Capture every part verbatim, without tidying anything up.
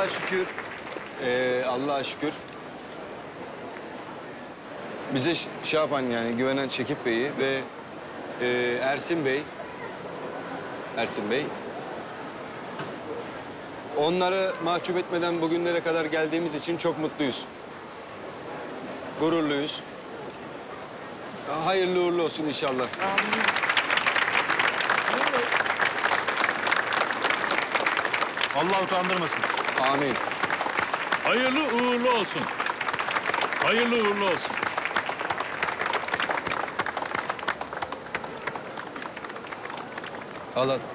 Allah'a şükür, ee, Allah'a şükür. Bize şey yapan yani güvenen Çekip Bey'i ve e, Ersin Bey, Ersin Bey. Onları mahcup etmeden bugünlere kadar geldiğimiz için çok mutluyuz. Gururluyuz. Hayırlı uğurlu olsun inşallah. Allah utandırmasın. Amin. Hayırlı uğurlu olsun. Hayırlı uğurlu olsun. Al al.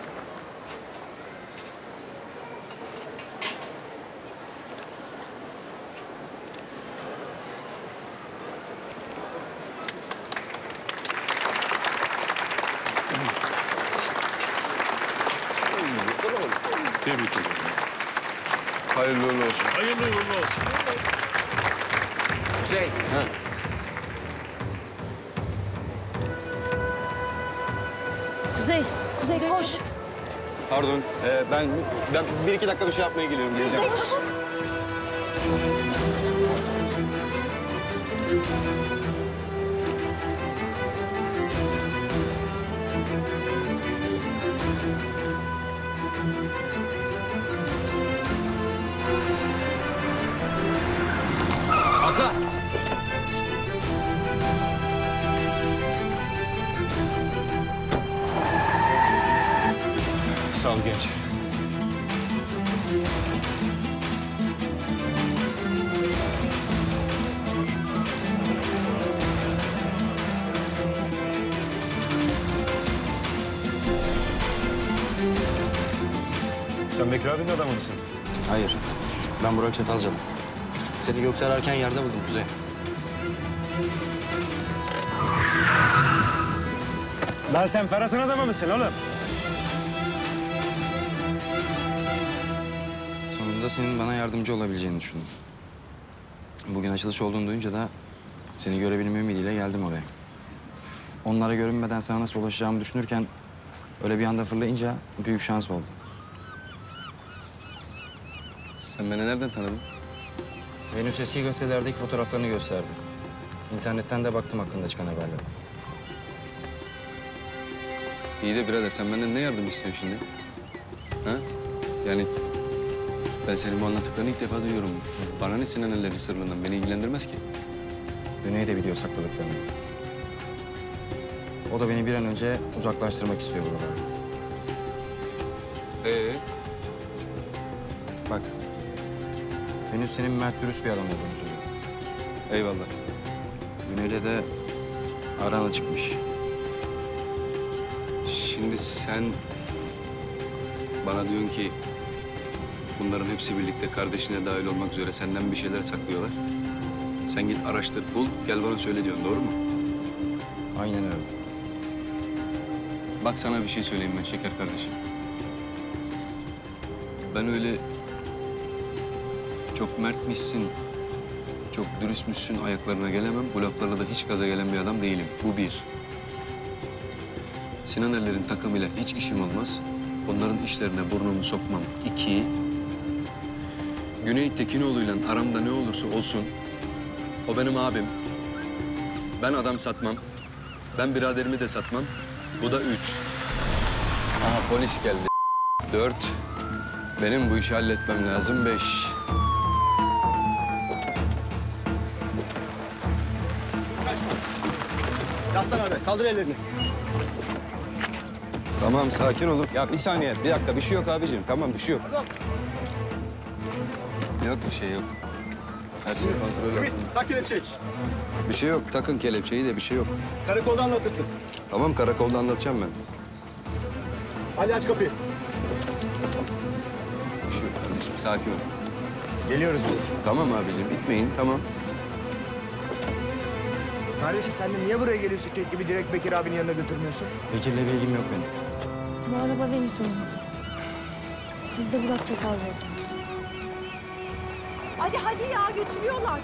Tebrik ederim. Hayırlı uğurlu olsun. Hayırlı uğurlu olsun. Kuzey. Ha. Kuzey, Kuzey, koş. Pardon, ee, ben ben bir iki dakika bir şey yapmaya geliyorum. Geleceğim. Atla. Sağ ol genç. Sen Bekir abinin adamı mısın? Hayır. Ben Burak Çatalcalı. Seni gökte ararken yerde buldum Kuzey. Lan sen Ferhat'ın adamı mısın oğlum? Sonunda senin bana yardımcı olabileceğini düşündüm. Bugün açılış olduğunu duyunca da seni görebilme ümidiyle geldim oraya. Onlara görünmeden sana nasıl ulaşacağımı düşünürken öyle bir anda fırlayınca büyük şans oldu. Sen beni nereden tanıdın? Venüs eski gazetelerdeki fotoğraflarını gösterdi. İnternetten de baktım hakkında çıkan haberlere. İyi de birader sen benden ne yardım istiyorsun şimdi? Ha? Yani ben senin bu anlattıklarını ilk defa duyuyorum. Bana ne Sinan Eller'in sırrından? Beni ilgilendirmez ki. Güney de biliyor sakladıklarını. O da beni bir an önce uzaklaştırmak istiyor buralardan. Ee? Bak, Venüs senin mert dürüst bir adam olduğunu söylüyor. Eyvallah. Güney'le de arana çıkmış. Şimdi sen bana diyorsun ki bunların hepsi birlikte kardeşine dahil olmak üzere senden bir şeyler saklıyorlar. Sen git araştır, bul, gel bana söyle diyorsun, doğru mu? Aynen öyle. Bak sana bir şey söyleyeyim ben şeker kardeşim. Ben öyle çok mertmişsin, çok dürüstmüşsün ayaklarına gelemem. Bu laflarla da hiç gaza gelen bir adam değilim. Bu bir. Sinan Erler'in takımıyla hiç işim olmaz. Onların işlerine burnumu sokmam. İki. Güney Tekinoğlu'yla aramda ne olursa olsun o benim abim. Ben adam satmam. Ben biraderimi de satmam. Bu da üç. Aha polis geldi. Dört. Benim bu işi halletmem lazım. Beş. Yaslan abi, kaldır ellerini. Tamam sakin olun. Ya bir saniye, bir dakika. Bir şey yok abicim. Tamam bir şey yok. Yok bir şey yok. Her şey kontrol Ümit, altında. tak kelepçeyi. Bir şey yok. Takın kelepçeyi de bir şey yok. Karakolda anlatırsın. Tamam karakolda anlatacağım ben. Ali aç kapıyı. Bir şey yok kardeşim. Sakin ol. Geliyoruz biz. Tamam abicim. Bitmeyin. Tamam. Kardeşim sen de niye buraya geliyorsun kek gibi direkt Bekir abinin yanına götürmüyorsun? Bekir'le bir ilgim yok benim. Bu araba Venüs Hanım'ın. Siz de Burak Çatalcalısınız. Hadi hadi ya götürüyorlar.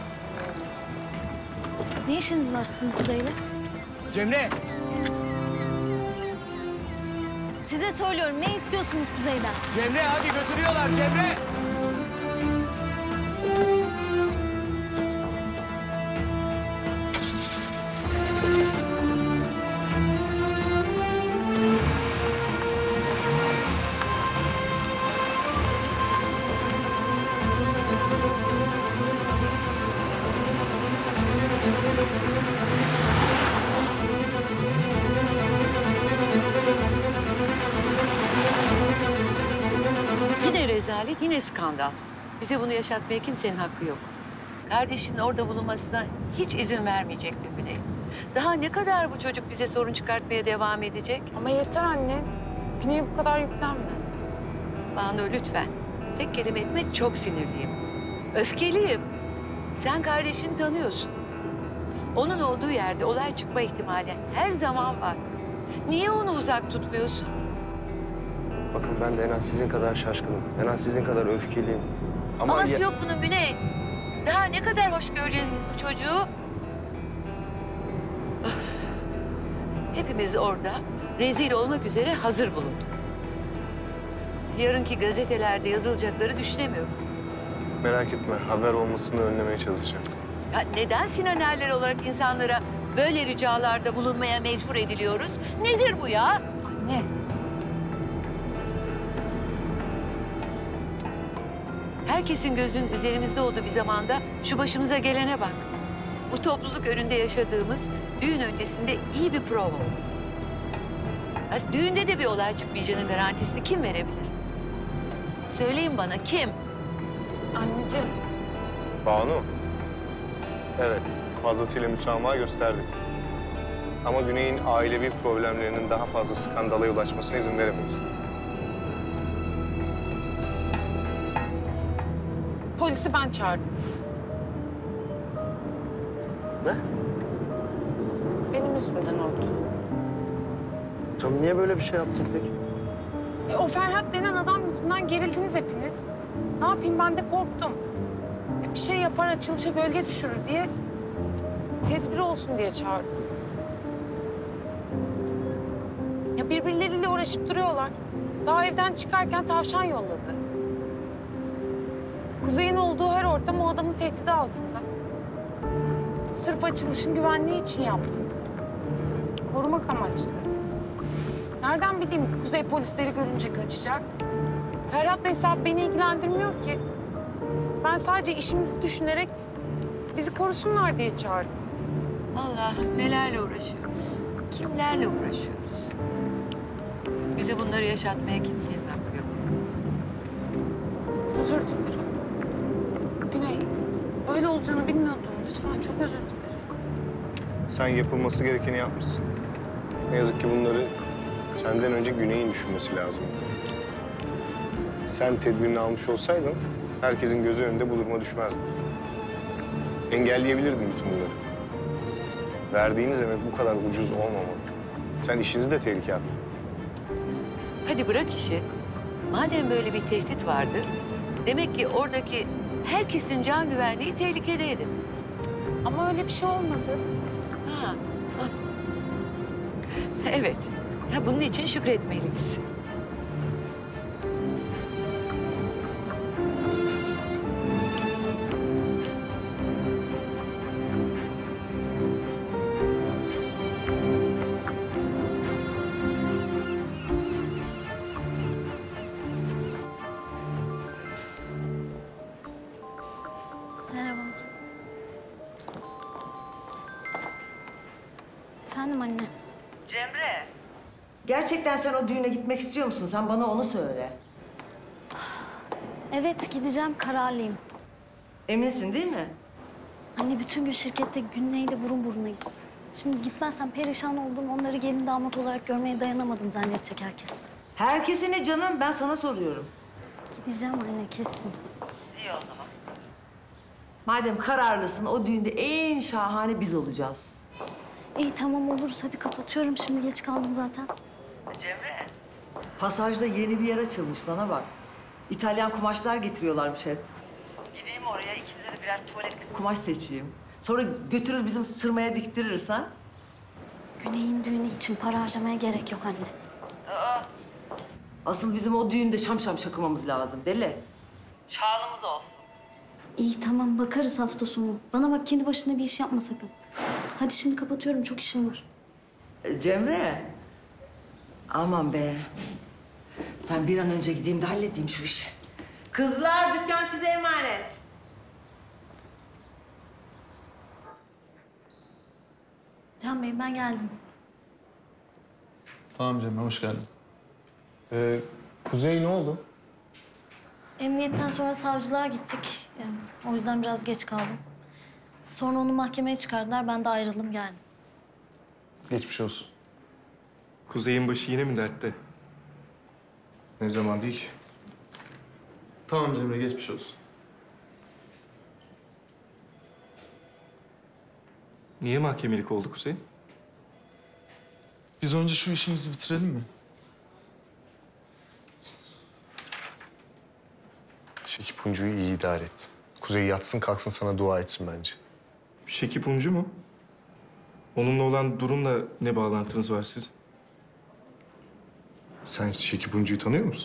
Ne işiniz var sizin Kuzey'le? Cemre! Size söylüyorum, ne istiyorsunuz Kuzey'den? Cemre hadi götürüyorlar Cemre! rezalet, yine skandal. Bize bunu yaşatmaya kimsenin hakkı yok. Kardeşinin orada bulunmasına hiç izin vermeyecektim Güney. Daha ne kadar bu çocuk bize sorun çıkartmaya devam edecek? Ama yeter anne. Güney'e bu kadar yüklenme. Banu lütfen. Tek kelime etme, çok sinirliyim. Öfkeliyim. Sen kardeşini tanıyorsun. Onun olduğu yerde olay çıkma ihtimali her zaman var. Niye onu uzak tutmuyorsun? Bakın ben de en az sizin kadar şaşkınım. En az sizin kadar öfkeliyim. Ama Aması ya- yok bunun Güney. Daha ne kadar hoş göreceğiz biz bu çocuğu? Öf. Hepimiz orada rezil olmak üzere hazır bulunduk. Yarınki gazetelerde yazılacakları düşünemiyorum. Merak etme, haber olmasını önlemeye çalışacağım. Ya neden Sinan Erler olarak insanlara böyle ricalarda bulunmaya mecbur ediliyoruz? Nedir bu ya? Anne. Herkesin gözünün üzerimizde olduğu bir zamanda şu başımıza gelene bak. Bu topluluk önünde yaşadığımız düğün öncesinde iyi bir prova oldu. Ya düğünde de bir olay çıkmayacağının garantisini kim verebilir? Söyleyin bana kim? Anneciğim. Banu, evet fazlasıyla müsamaha gösterdik. Ama Güney'in ailevi problemlerinin daha fazla skandala yol açmasına izin veremeyiz. Polisi ben çağırdım. Ne? Benim yüzümden oldu. Canım niye böyle bir şey yaptın peki? E, o Ferhat denen adam yüzünden gerildiniz hepiniz. Ne yapayım, ben de korktum. E, bir şey yapar, açılışa gölge düşürür diye... tedbir olsun diye çağırdım. Ya birbirleriyle uğraşıp duruyorlar. Daha evden çıkarken tavşan yolladı. Kuzey'in olduğu her ortam o adamın tehdidi altında. Sırf açılışın güvenliği için yaptım. Korumak amaçlı. Nereden bileyim Kuzey polisleri görünce kaçacak? Ferhat'la hesap beni ilgilendirmiyor ki. Ben sadece işimizi düşünerek bizi korusunlar diye çağırdım. Allah'ım nelerle uğraşıyoruz? Kimlerle uğraşıyoruz? Bize bunları yaşatmaya kimsenin hakkı yok. Özür dilerim. Güney, öyle olacağını bilmiyordum. Lütfen çok özür dilerim. Sen yapılması gerekeni yapmışsın. Ne yazık ki bunları senden önce Güney'in düşünmesi lazım. Sen tedbirini almış olsaydın herkesin gözü önünde bu duruma düşmezdi. Engelleyebilirdin bütün bunları. Verdiğiniz emek bu kadar ucuz olmamalı. Sen işinizi de tehlikeye attın. Hadi bırak işi. Madem böyle bir tehdit vardı, demek ki oradaki herkesin can güvenliği tehlikedeydi. Ama öyle bir şey olmadı. Ha. ha. Evet. Ya bunun için şükretmeliyiz. Merhaba. Efendim anne. Cemre. Gerçekten sen o düğüne gitmek istiyor musun? Sen bana onu söyle. Evet gideceğim, kararlıyım. Eminsin değil mi? Anne bütün gün şirkette Güney'le burun burunayız. Şimdi gitmezsem perişan oldum. Onları gelin damat olarak görmeye dayanamadım zannedecek herkes. Herkese ne canım? Ben sana soruyorum. Gideceğim anne kesin. İyi o zaman. Madem kararlısın, o düğünde en şahane biz olacağız. İyi tamam oluruz. Hadi kapatıyorum şimdi. Geç kaldım zaten. Cemre. Pasajda yeni bir yer açılmış, bana bak. İtalyan kumaşlar getiriyorlarmış hep. Gideyim oraya, ikimize de birer tuvaletli kumaş seçeyim. Sonra götürür bizim sırmaya diktiririz ha? Güney'in düğünü için para harcamaya gerek yok anne. Asıl bizim o düğünde şam şam şakımamız lazım, deli. Şanımız olsun. İyi tamam bakarız hafta sonu. Bana bak kendi başına bir iş yapma sakın. Hadi şimdi kapatıyorum. Çok işim var. E, Cemre. Aman be. Ben bir an önce gideyim de halledeyim şu işi. Kızlar, dükkan size emanet. Can Bey ben geldim. Tamam Cemre, hoş geldin. Ee, Kuzey ne oldu? Emniyetten sonra savcılığa gittik. Yani o yüzden biraz geç kaldım. Sonra onu mahkemeye çıkardılar. Ben de ayrıldım geldim. Geçmiş olsun. Kuzey'in başı yine mi dertte? Ne zaman değil ki? Tamam Cemre, geçmiş olsun. Niye mahkemelik oldu Kuzey? Biz önce şu işimizi bitirelim mi? Şekip Uncu'yu iyi idare et. Kuzey yatsın kalksın sana dua etsin bence. Şekip Uncu mu? Onunla olan durumla ne bağlantınız var sizin? Sen Şekip Uncu'yu tanıyor musun?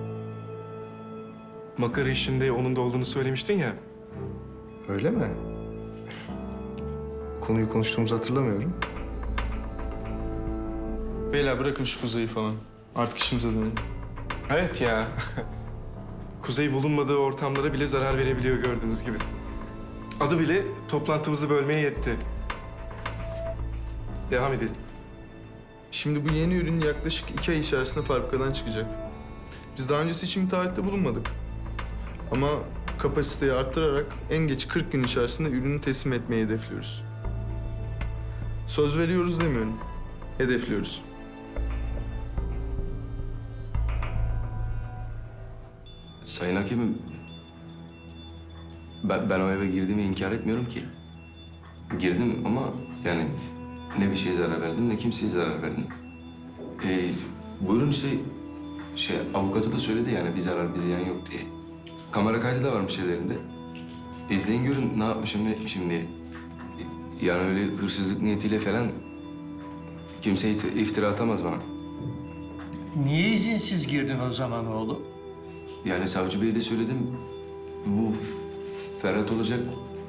Makara işinde onun da olduğunu söylemiştin ya. Öyle mi? Konuyu konuştuğumuzu hatırlamıyorum. Beyler bırakın şu Kuzey'i falan. Artık işimize dönelim. Evet ya. Kuzey bulunmadığı ortamlara bile zarar verebiliyor gördüğünüz gibi. Adı bile toplantımızı bölmeye yetti. Devam edelim. Şimdi bu yeni ürün yaklaşık iki ay içerisinde fabrikadan çıkacak. Biz daha öncesi için bir taahhütte bulunmadık. Ama kapasiteyi arttırarak en geç kırk gün içerisinde ürünü teslim etmeyi hedefliyoruz. Söz veriyoruz demiyorum. Hedefliyoruz. Sayın Hakimim, ben, ben o eve girdiğimi inkar etmiyorum ki. Girdim ama yani ne bir şeye zarar verdim ne kimseye zarar verdim. Ee, buyurun işte şey avukatı da söyledi yani bir zarar bir ziyan yok diye. Kamera kaydı da varmış ellerinde. İzleyin görün ne yapmışım ne etmişim diye. Yani öyle hırsızlık niyetiyle falan kimse ift- iftira atamaz bana. Niye izinsiz girdin o zaman oğlum? Yani savcı beye de söyledim. Bu Ferhat olacak.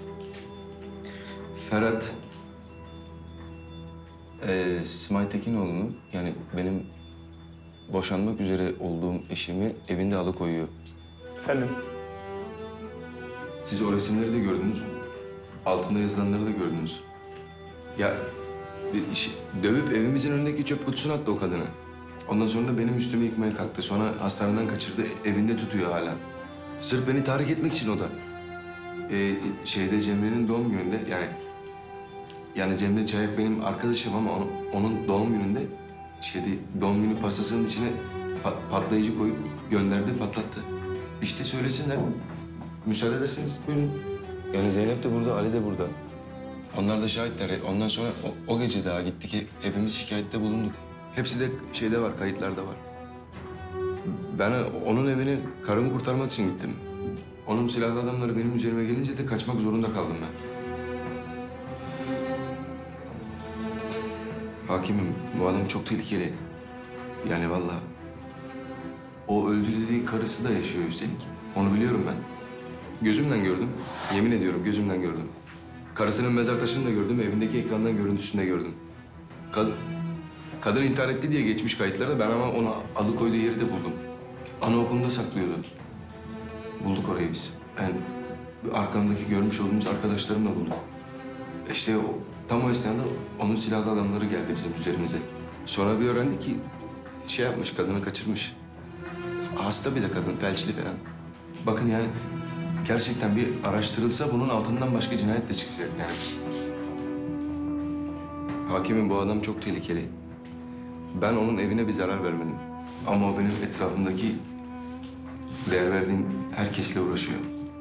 Ferhat ee, Simay Tekinoğlu'nu yani benim boşanmak üzere olduğum eşimi evinde alıkoyuyor. Efendim? Siz o resimleri de gördünüz. Altında yazılanları da gördünüz. Ya bir iş- dövüp evimizin önündeki çöp kutusuna attı o kadını. Ondan sonra da benim üstümü yıkmaya kalktı. Sonra hastaneden kaçırdı, evinde tutuyor hala. Sırf beni tahrik etmek için o da. Ee, şeyde Cemre'nin doğum gününde yani... Yani Cemre Çayak benim arkadaşım ama onun, onun doğum gününde... Şeyde doğum günü pastasının içine pa- patlayıcı koyup gönderdi, patlattı. İşte söylesinler. Müsaade ederseniz buyurun. Yani Zeynep de burada, Ali de burada. Onlar da şahitler. Ondan sonra o, o gece daha gitti ki hepimiz şikayette bulunduk. Hepsi de şeyde var, kayıtlarda var. Ben onun evine karımı kurtarmak için gittim. Onun silahlı adamları benim üzerime gelince de kaçmak zorunda kaldım ben. Hakimim, bu adam çok tehlikeli. Yani vallahi. O öldü dediği karısı da yaşıyor üstelik. Onu biliyorum ben. Gözümden gördüm. Yemin ediyorum gözümden gördüm. Karısının mezar taşını da gördüm, evindeki ekrandan görüntüsünü de gördüm. Kadın, kadın intihar etti diye geçmiş kayıtlarda ben ama onu alıkoyduğu yeri de buldum. Anaokulunda saklıyordu. Bulduk orayı biz. Ben arkamdaki görmüş olduğumuz arkadaşlarımla bulduk. İşte o, tam o esnada onun silahlı adamları geldi bizim üzerimize. Sonra bir öğrendik ki şey yapmış, kadını kaçırmış. Hasta bir de kadın, felçli falan. Bakın yani gerçekten bir araştırılsa bunun altından başka cinayet de çıkacak yani. Hakimim bu adam çok tehlikeli. Ben onun evine bir zarar vermedim. Ama o benim etrafımdaki değer verdiğim herkesle uğraşıyor.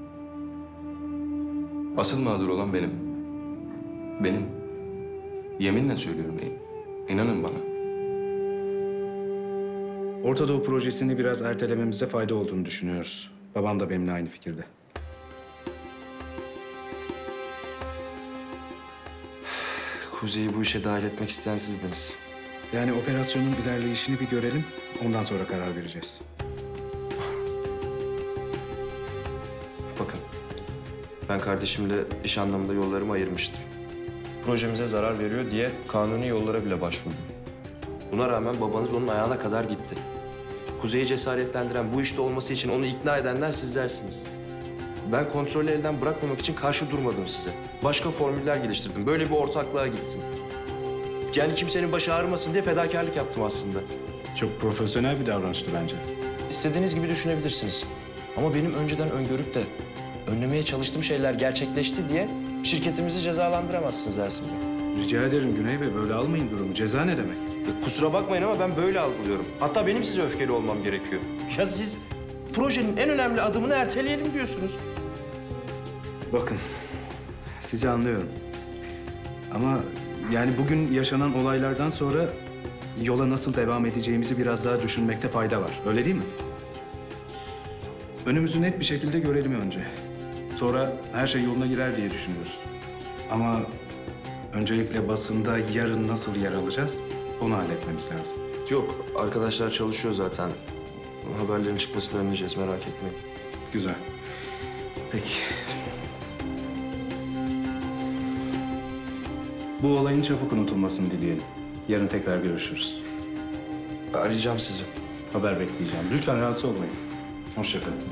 Asıl mağdur olan benim. Benim. Yeminle söylüyorum. İnanın bana. Orta Doğu projesini biraz ertelememizde fayda olduğunu düşünüyoruz. Babam da benimle aynı fikirde. Kuzey'i bu işe dahil etmek isteyen sizdiniz. Yani operasyonun ilerleyişini bir görelim, ondan sonra karar vereceğiz. Bakın, ben kardeşimle iş anlamında yollarımı ayırmıştım. Projemize zarar veriyor diye kanuni yollara bile başvurdum. Buna rağmen babanız onun ayağına kadar gitti. Kuzey'i cesaretlendiren, bu işte olması için onu ikna edenler sizlersiniz. Ben kontrolü elden bırakmamak için karşı durmadım size. Başka formüller geliştirdim. Böyle bir ortaklığa gittim. Yani kimsenin başı ağrımasın diye fedakarlık yaptım aslında. Çok profesyonel bir davranıştı bence. İstediğiniz gibi düşünebilirsiniz. Ama benim önceden öngörüp de önlemeye çalıştığım şeyler gerçekleşti diye şirketimizi cezalandıramazsınız Ersin Bey. Rica ederim Güney Bey, böyle almayın durumu. Ceza ne demek? Ya kusura bakmayın ama ben böyle algılıyorum. Hatta benim size öfkeli olmam gerekiyor. Ya siz projenin en önemli adımını erteleyelim diyorsunuz. Bakın, sizi anlıyorum. Ama yani bugün yaşanan olaylardan sonra yola nasıl devam edeceğimizi biraz daha düşünmekte fayda var. Öyle değil mi? Önümüzü net bir şekilde görelim önce. Sonra her şey yoluna girer diye düşünüyoruz. Ama öncelikle basında yarın nasıl yer alacağız, onu halletmemiz lazım. Yok, arkadaşlar çalışıyor zaten. Haberlerin çıkmasını önleyeceğiz, merak etmeyin. Güzel. Peki. Bu olayın çabuk unutulmasını dileyelim. Yarın tekrar görüşürüz. Arayacağım sizi. Haber bekleyeceğim. Lütfen rahatsız olmayın. Hoşça kalın.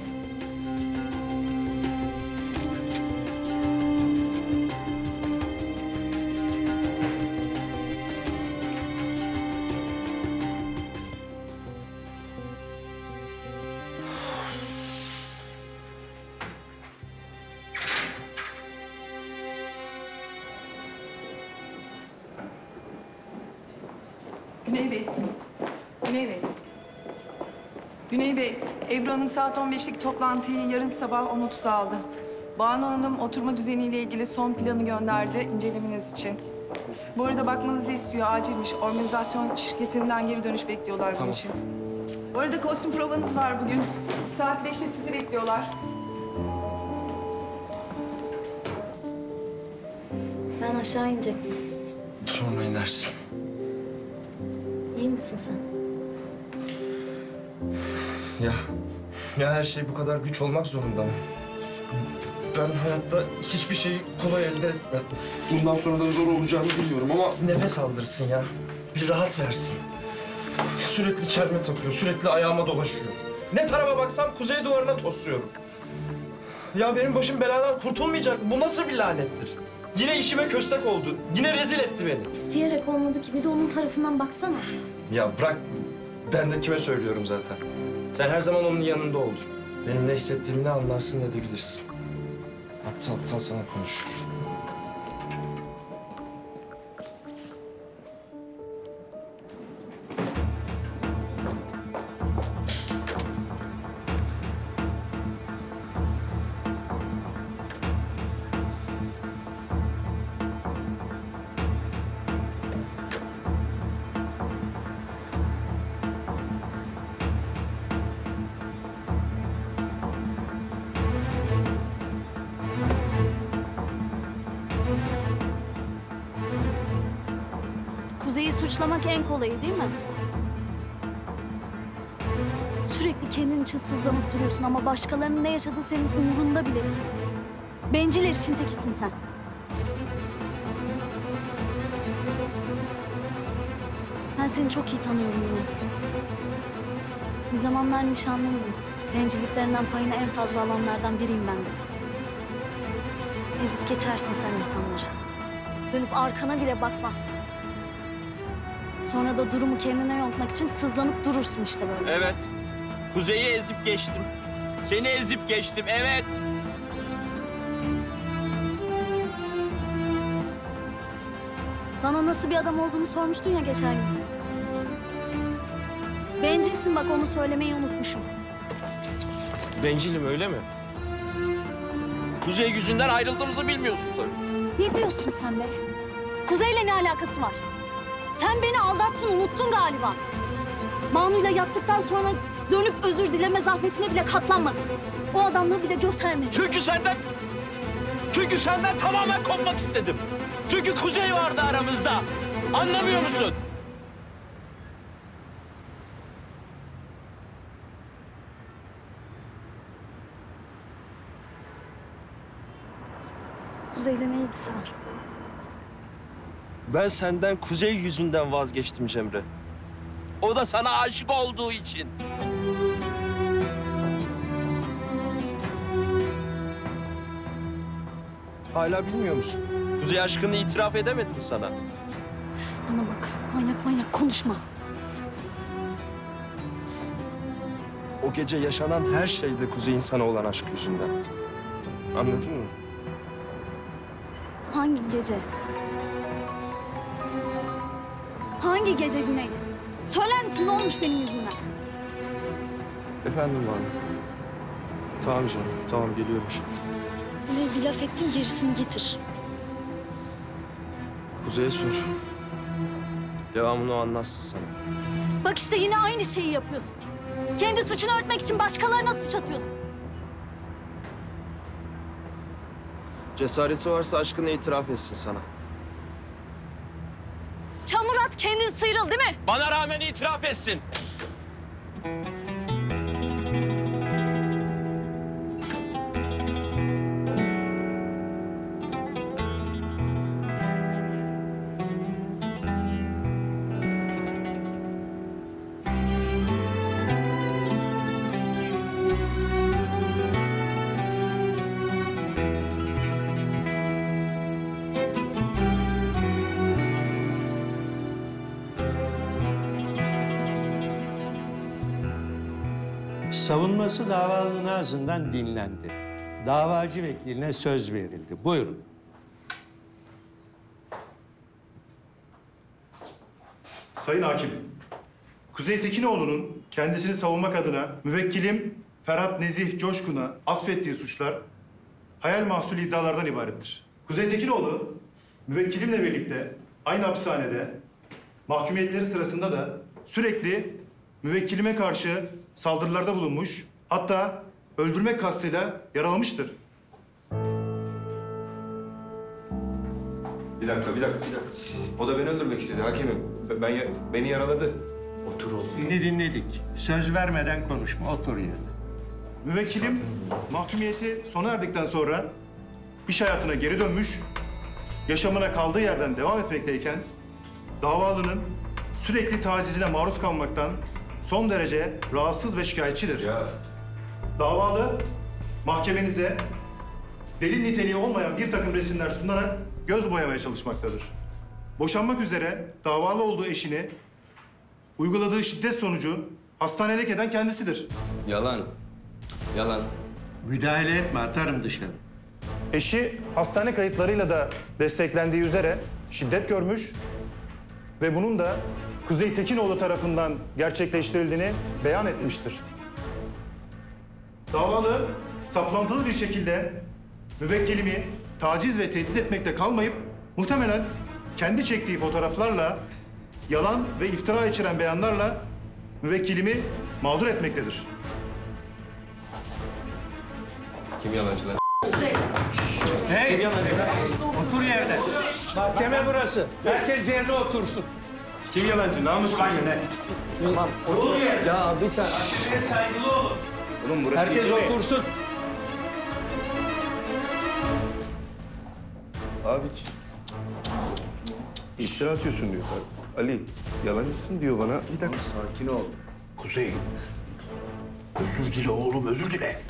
Güney Bey. Güney Bey. Güney Bey, Ebru Hanım saat on beşlik toplantıyı yarın sabah on otuz'a aldı. Banu Hanım oturma düzeniyle ilgili son planı gönderdi incelemeniz için. Bu arada bakmanızı istiyor, acilmiş. Organizasyon şirketinden geri dönüş bekliyorlar bunun Tamam. için. Bu arada kostüm provanız var bugün. Saat beşte sizi bekliyorlar. Ben aşağı inecektim. Sonra inersin. İyi misin sen? Ya, ya her şey bu kadar güç olmak zorunda mı? Ben hayatta hiçbir şeyi kolay elde etmedim. Bundan sonra da zor olacağını biliyorum ama... Nefes aldırsın ya. Bir rahat versin. Sürekli çelme takıyor, sürekli ayağıma dolaşıyor. Ne tarafa baksam kuzey duvarına tosluyorum. Ya benim başım beladan kurtulmayacak. Bu nasıl bir lanettir? Yine işime köstek oldu. Yine rezil etti beni. İsteyerek olmadı ki. Bir de onun tarafından baksana. Ya bırak. Ben de kime söylüyorum zaten. Sen her zaman onun yanında oldun. Benim ne hissettiğimi ne anlarsın ne de bilirsin. Aptal aptal sana konuşuyorum. Kuzey'i suçlamak en kolayı değil mi? Sürekli kendin için sızlanıp duruyorsun ama başkalarının ne yaşadığı senin umurunda bile değil. Bencil herifin tekisin sen. Ben seni çok iyi tanıyorum yine. Bir zamanlar nişanlıydım. Bencilliklerinden payını en fazla alanlardan biriyim ben de. Ezip geçersin sen insanları. Dönüp arkana bile bakmazsın. Sonra da durumu kendine yontmak için sızlanıp durursun işte böyle. Evet. Kuzey'i ezip geçtim. Seni ezip geçtim, evet. Bana nasıl bir adam olduğunu sormuştun ya geçen gün. Bencilsin bak, onu söylemeyi unutmuşum. Bencilim öyle mi? Kuzey yüzünden ayrıldığımızı bilmiyorsun tabii. Ne diyorsun sen be? Kuzey'le ne alakası var? Sen beni aldattın, unuttun galiba. Banu'yla yattıktan sonra dönüp özür dileme zahmetine bile katlanmadın. O adamla bile göstermedin. Çünkü senden... Çünkü senden tamamen kopmak istedim. Çünkü Kuzey vardı aramızda. Anlamıyor musun? Kuzey'le ne ilgisi var? Ben senden Kuzey yüzünden vazgeçtim Cemre. O da sana aşık olduğu için. Hala bilmiyor musun? Kuzey aşkını itiraf edemedi mi sana? Bana bak, manyak manyak konuşma. O gece yaşanan her şey de Kuzey'in sana olan aşk yüzünden. Anladın mı? Hangi gece? Hangi gece Güney? Söyler misin ne olmuş benim yüzümden? Efendim Banu. Tamam canım, tamam geliyorum şimdi. Güney bir laf ettin gerisini getir. Kuzey'e sor. Devamını o anlatsın sana. Bak işte yine aynı şeyi yapıyorsun. Kendi suçunu örtmek için başkalarına suç atıyorsun. Cesareti varsa aşkını itiraf etsin sana. Çamur at kendin sıyrıl değil mi? Bana rağmen itiraf etsin. Savunması davalının ağzından dinlendi. Davacı vekiline söz verildi. Buyurun. Sayın Hakim, Kuzey Tekinoğlu'nun kendisini savunmak adına müvekkilim Ferhat Nezih Coşkun'a atfettiği suçlar hayal mahsulü iddialardan ibarettir. Kuzey Tekinoğlu, müvekkilimle birlikte aynı hapishanede mahkumiyetleri sırasında da sürekli müvekkilime karşı saldırılarda bulunmuş, hatta öldürmek kastıyla yaralamıştır. Bir dakika, bir dakika, bir dakika. O da beni öldürmek istedi hakimim. Ben, ya- beni yaraladı. Otur oğlum. Seni dinledik. Söz vermeden konuşma. Otur yerine. Müvekkilim mahkumiyeti sona erdikten sonra iş hayatına geri dönmüş, yaşamına kaldığı yerden devam etmekteyken davalının sürekli tacizine maruz kalmaktan son derece rahatsız ve şikayetçidir. Ya. Davalı mahkemenize delil niteliği olmayan bir takım resimler sunarak göz boyamaya çalışmaktadır. Boşanmak üzere davalı olduğu eşini uyguladığı şiddet sonucu hastanelik eden kendisidir. Yalan. Yalan. Müdahale etme. Atarım dışarı. Eşi hastane kayıtlarıyla da desteklendiği üzere şiddet görmüş ve bunun da Kuzey Tekinoğlu tarafından gerçekleştirildiğini beyan etmiştir. Davalı saplantılı bir şekilde müvekkilimi taciz ve tehdit etmekte kalmayıp muhtemelen kendi çektiği fotoğraflarla, yalan ve iftira içeren beyanlarla müvekkilimi mağdur etmektedir. Kim yalancılar? Hey! Otur yerine. Mahkeme burası. Herkes yerine otursun. Kim yalancı? Namussuz. Tamam. Otur yerine. Ya bir sen... Mahkemeye saygılı olun. Oğlum burası Herkes iyi mi? otursun. Abi iftira atıyorsun diyor. Ali yalancısın diyor bana. Bir dakika. Sakin ol. Kuzey. Özür dile oğlum, özür dile.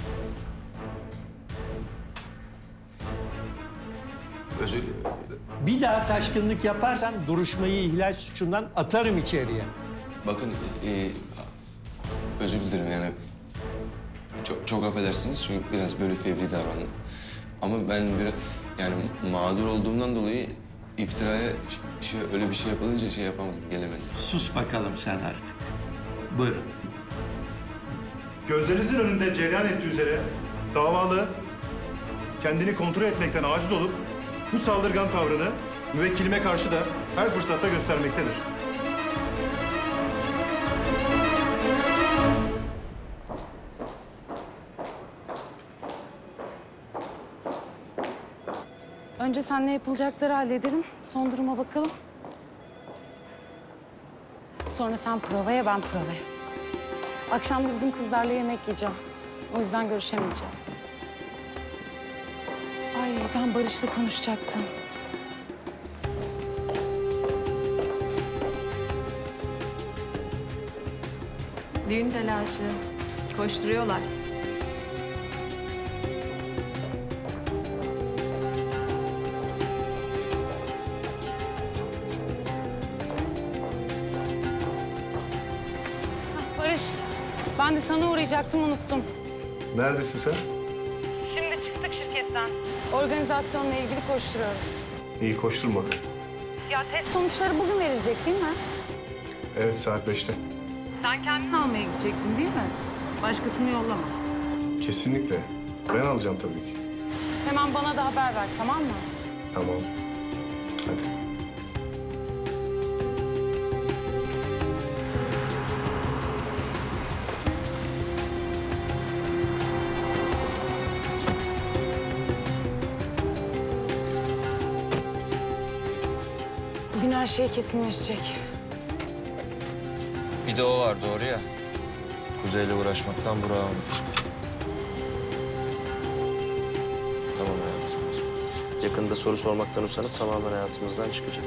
Özür Bir daha taşkınlık yaparsan duruşmayı ihlal suçundan atarım içeriye. Bakın, e, özür dilerim yani. Çok, çok affedersiniz çünkü biraz böyle fevri davrandım. Ama ben biraz yani mağdur olduğumdan dolayı iftiraya şey, öyle bir şey yapılınca şey yapamadım, gelemedim. Sus bakalım sen artık. Buyurun. Gözlerinizin önünde cereyan ettiği üzere davalı kendini kontrol etmekten aciz olup bu saldırgan tavrını müvekkilime karşı da her fırsatta göstermektedir. Önce seninle yapılacakları halledelim. Son duruma bakalım. Sonra sen provaya, ben provaya. Akşam da bizim kızlarla yemek yiyeceğim. O yüzden görüşemeyeceğiz. Ay ben Barış'la konuşacaktım. Düğün telaşı. Koşturuyorlar. Barış, Ben de sana uğrayacaktım, unuttum. Neredesin sen? Şimdi çıktık şirketten. Organizasyonla ilgili koşturuyoruz. İyi koşturma. Ya test sonuçları bugün verilecek değil mi? Evet saat beşte. Sen kendin almaya gideceksin değil mi? Başkasını yollama. Kesinlikle. Ben alacağım tabii ki. Hemen bana da haber ver, tamam mı? Tamam. Hadi. Bugün her şey kesinleşecek. Bir de o var doğru ya. Kuzey'le uğraşmaktan Burak'ı unuttuk. Tamam hayatım. Yakında soru sormaktan usanıp tamamen hayatımızdan çıkacak.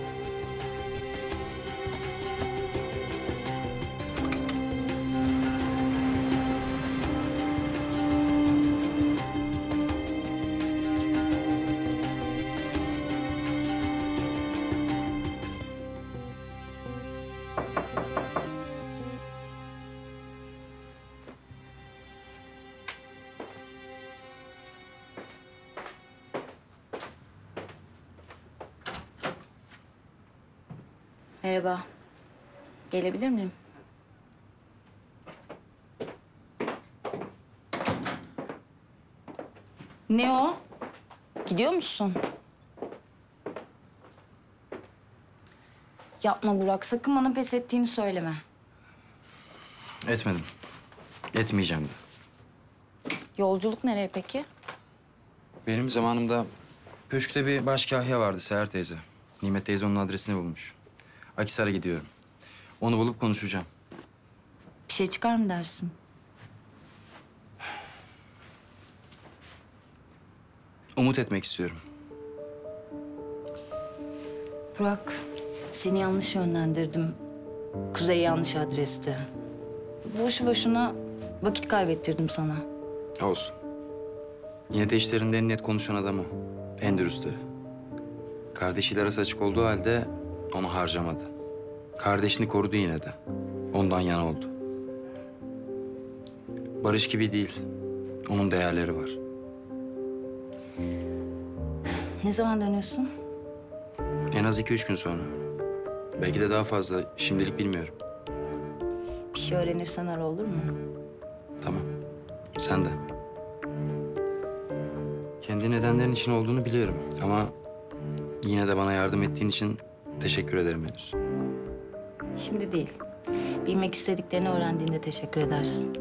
Merhaba. Gelebilir miyim? Ne o? Gidiyor musun? Yapma Burak. Sakın bana pes ettiğini söyleme. Etmedim. Etmeyeceğim de. Yolculuk nereye peki? Benim zamanımda köşkte bir başkahya vardı Seher teyze. Nimet teyze onun adresini bulmuş. Akhisar'a gidiyorum. Onu bulup konuşacağım. Bir şey çıkar mı dersin? Umut etmek istiyorum. Burak, seni yanlış yönlendirdim. Kuzey yanlış adreste. Boşu boşuna vakit kaybettirdim sana. Olsun. Yine de işlerinde en net konuşan adam o. En dürüstleri. Kardeşiyle arası açık olduğu halde onu harcamadı. Kardeşini korudu yine de. Ondan yana oldu. Barış gibi değil. Onun değerleri var. Ne zaman dönüyorsun? En az iki üç gün sonra. Belki de daha fazla. Şimdilik bilmiyorum. Bir şey öğrenirsen ara, olur mu? Tamam. Sen de. Kendi nedenlerin için olduğunu biliyorum ama yine de bana yardım ettiğin için teşekkür ederim henüz. Şimdi değil. Bilmek istediklerini öğrendiğinde teşekkür edersin.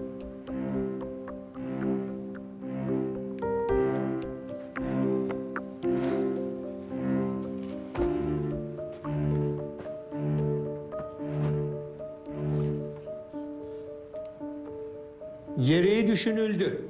Gereği düşünüldü.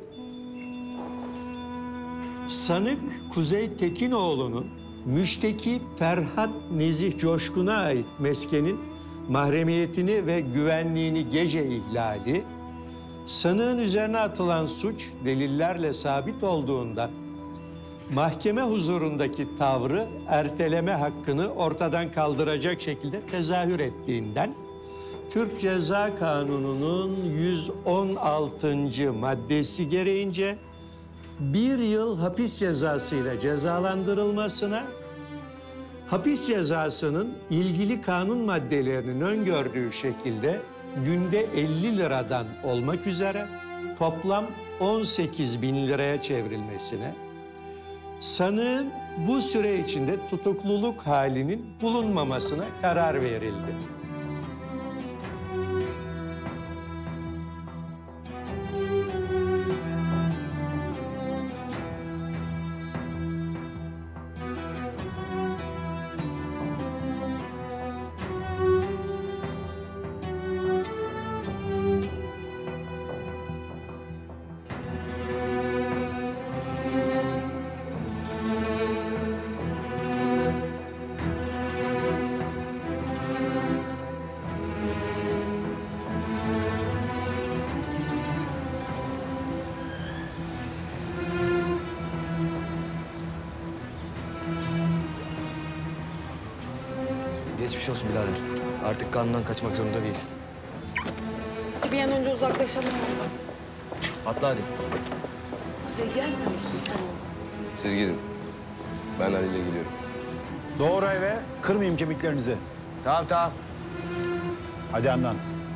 Sanık Kuzey Tekinoğlu'nun müşteki Ferhat Nezih Coşkun'a ait meskenin mahremiyetini ve güvenliğini gece ihlali, sanığın üzerine atılan suç delillerle sabit olduğundan mahkeme huzurundaki tavrı erteleme hakkını ortadan kaldıracak şekilde tezahür ettiğinden Türk Ceza Kanunu'nun yüz on altıncı maddesi gereğince bir yıl hapis cezasıyla cezalandırılmasına, hapis cezasının ilgili kanun maddelerinin öngördüğü şekilde günde elli liradan olmak üzere toplam on sekiz bin liraya çevrilmesine, sanığın bu süre içinde tutukluluk halinin bulunmamasına karar verildi. Geçmiş olsun birader. Artık kanundan kaçmak zorunda değilsin. Bir an önce uzaklaşalım. Atla hadi. Kuzey gelmiyor musun sen? Siz gidin. Ben Ali ile geliyorum. Doğru eve, kırmayayım kemiklerinizi. Tamam tamam. Hadi Handan.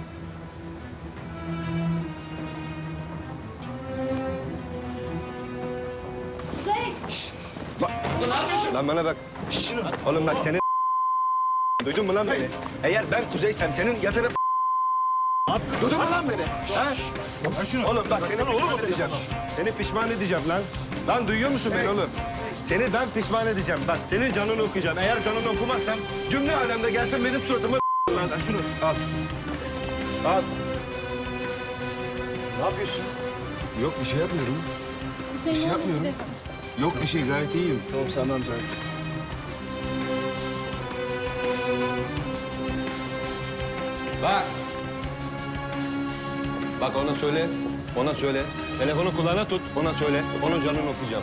Lan bana bak. Şşş. Oğlum bak senin duydun mu lan beni? Eğer ben Kuzey'sem senin yatırıp duydun mu lan beni? Ha? Oğlum bak seni pişman edeceğim. Seni pişman edeceğim lan. Lan duyuyor musun beni oğlum? Seni ben pişman edeceğim. Bak senin canını okuyacağım. Eğer canını okumazsam cümle alemde gelsin benim suratıma lan. Şunu al. Al. Ne yapıyorsun? Yok bir şey yapmıyorum. Bir şey yapmıyorum. Yok bir şey gayet iyiyim. Tamam tamam zaten. Bak. Bak ona söyle. Ona söyle. Telefonu kulağına tut. Ona söyle. Onun canını okuyacağım.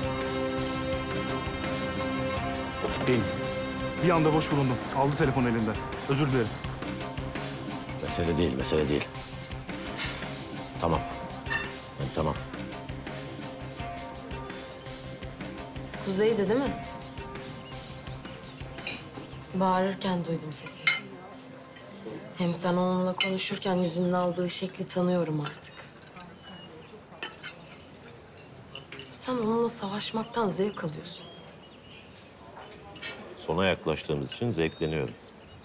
Değil. Bir anda boş bulundum. Aldı telefonu elimden. Özür dilerim. Mesele değil, mesele değil. Tamam. Yani tamam. Kuzey'di değil mi? Bağırırken duydum sesi. Hem sen onunla konuşurken yüzünün aldığı şekli tanıyorum artık. Sen onunla savaşmaktan zevk alıyorsun. Sona yaklaştığımız için zevkleniyorum.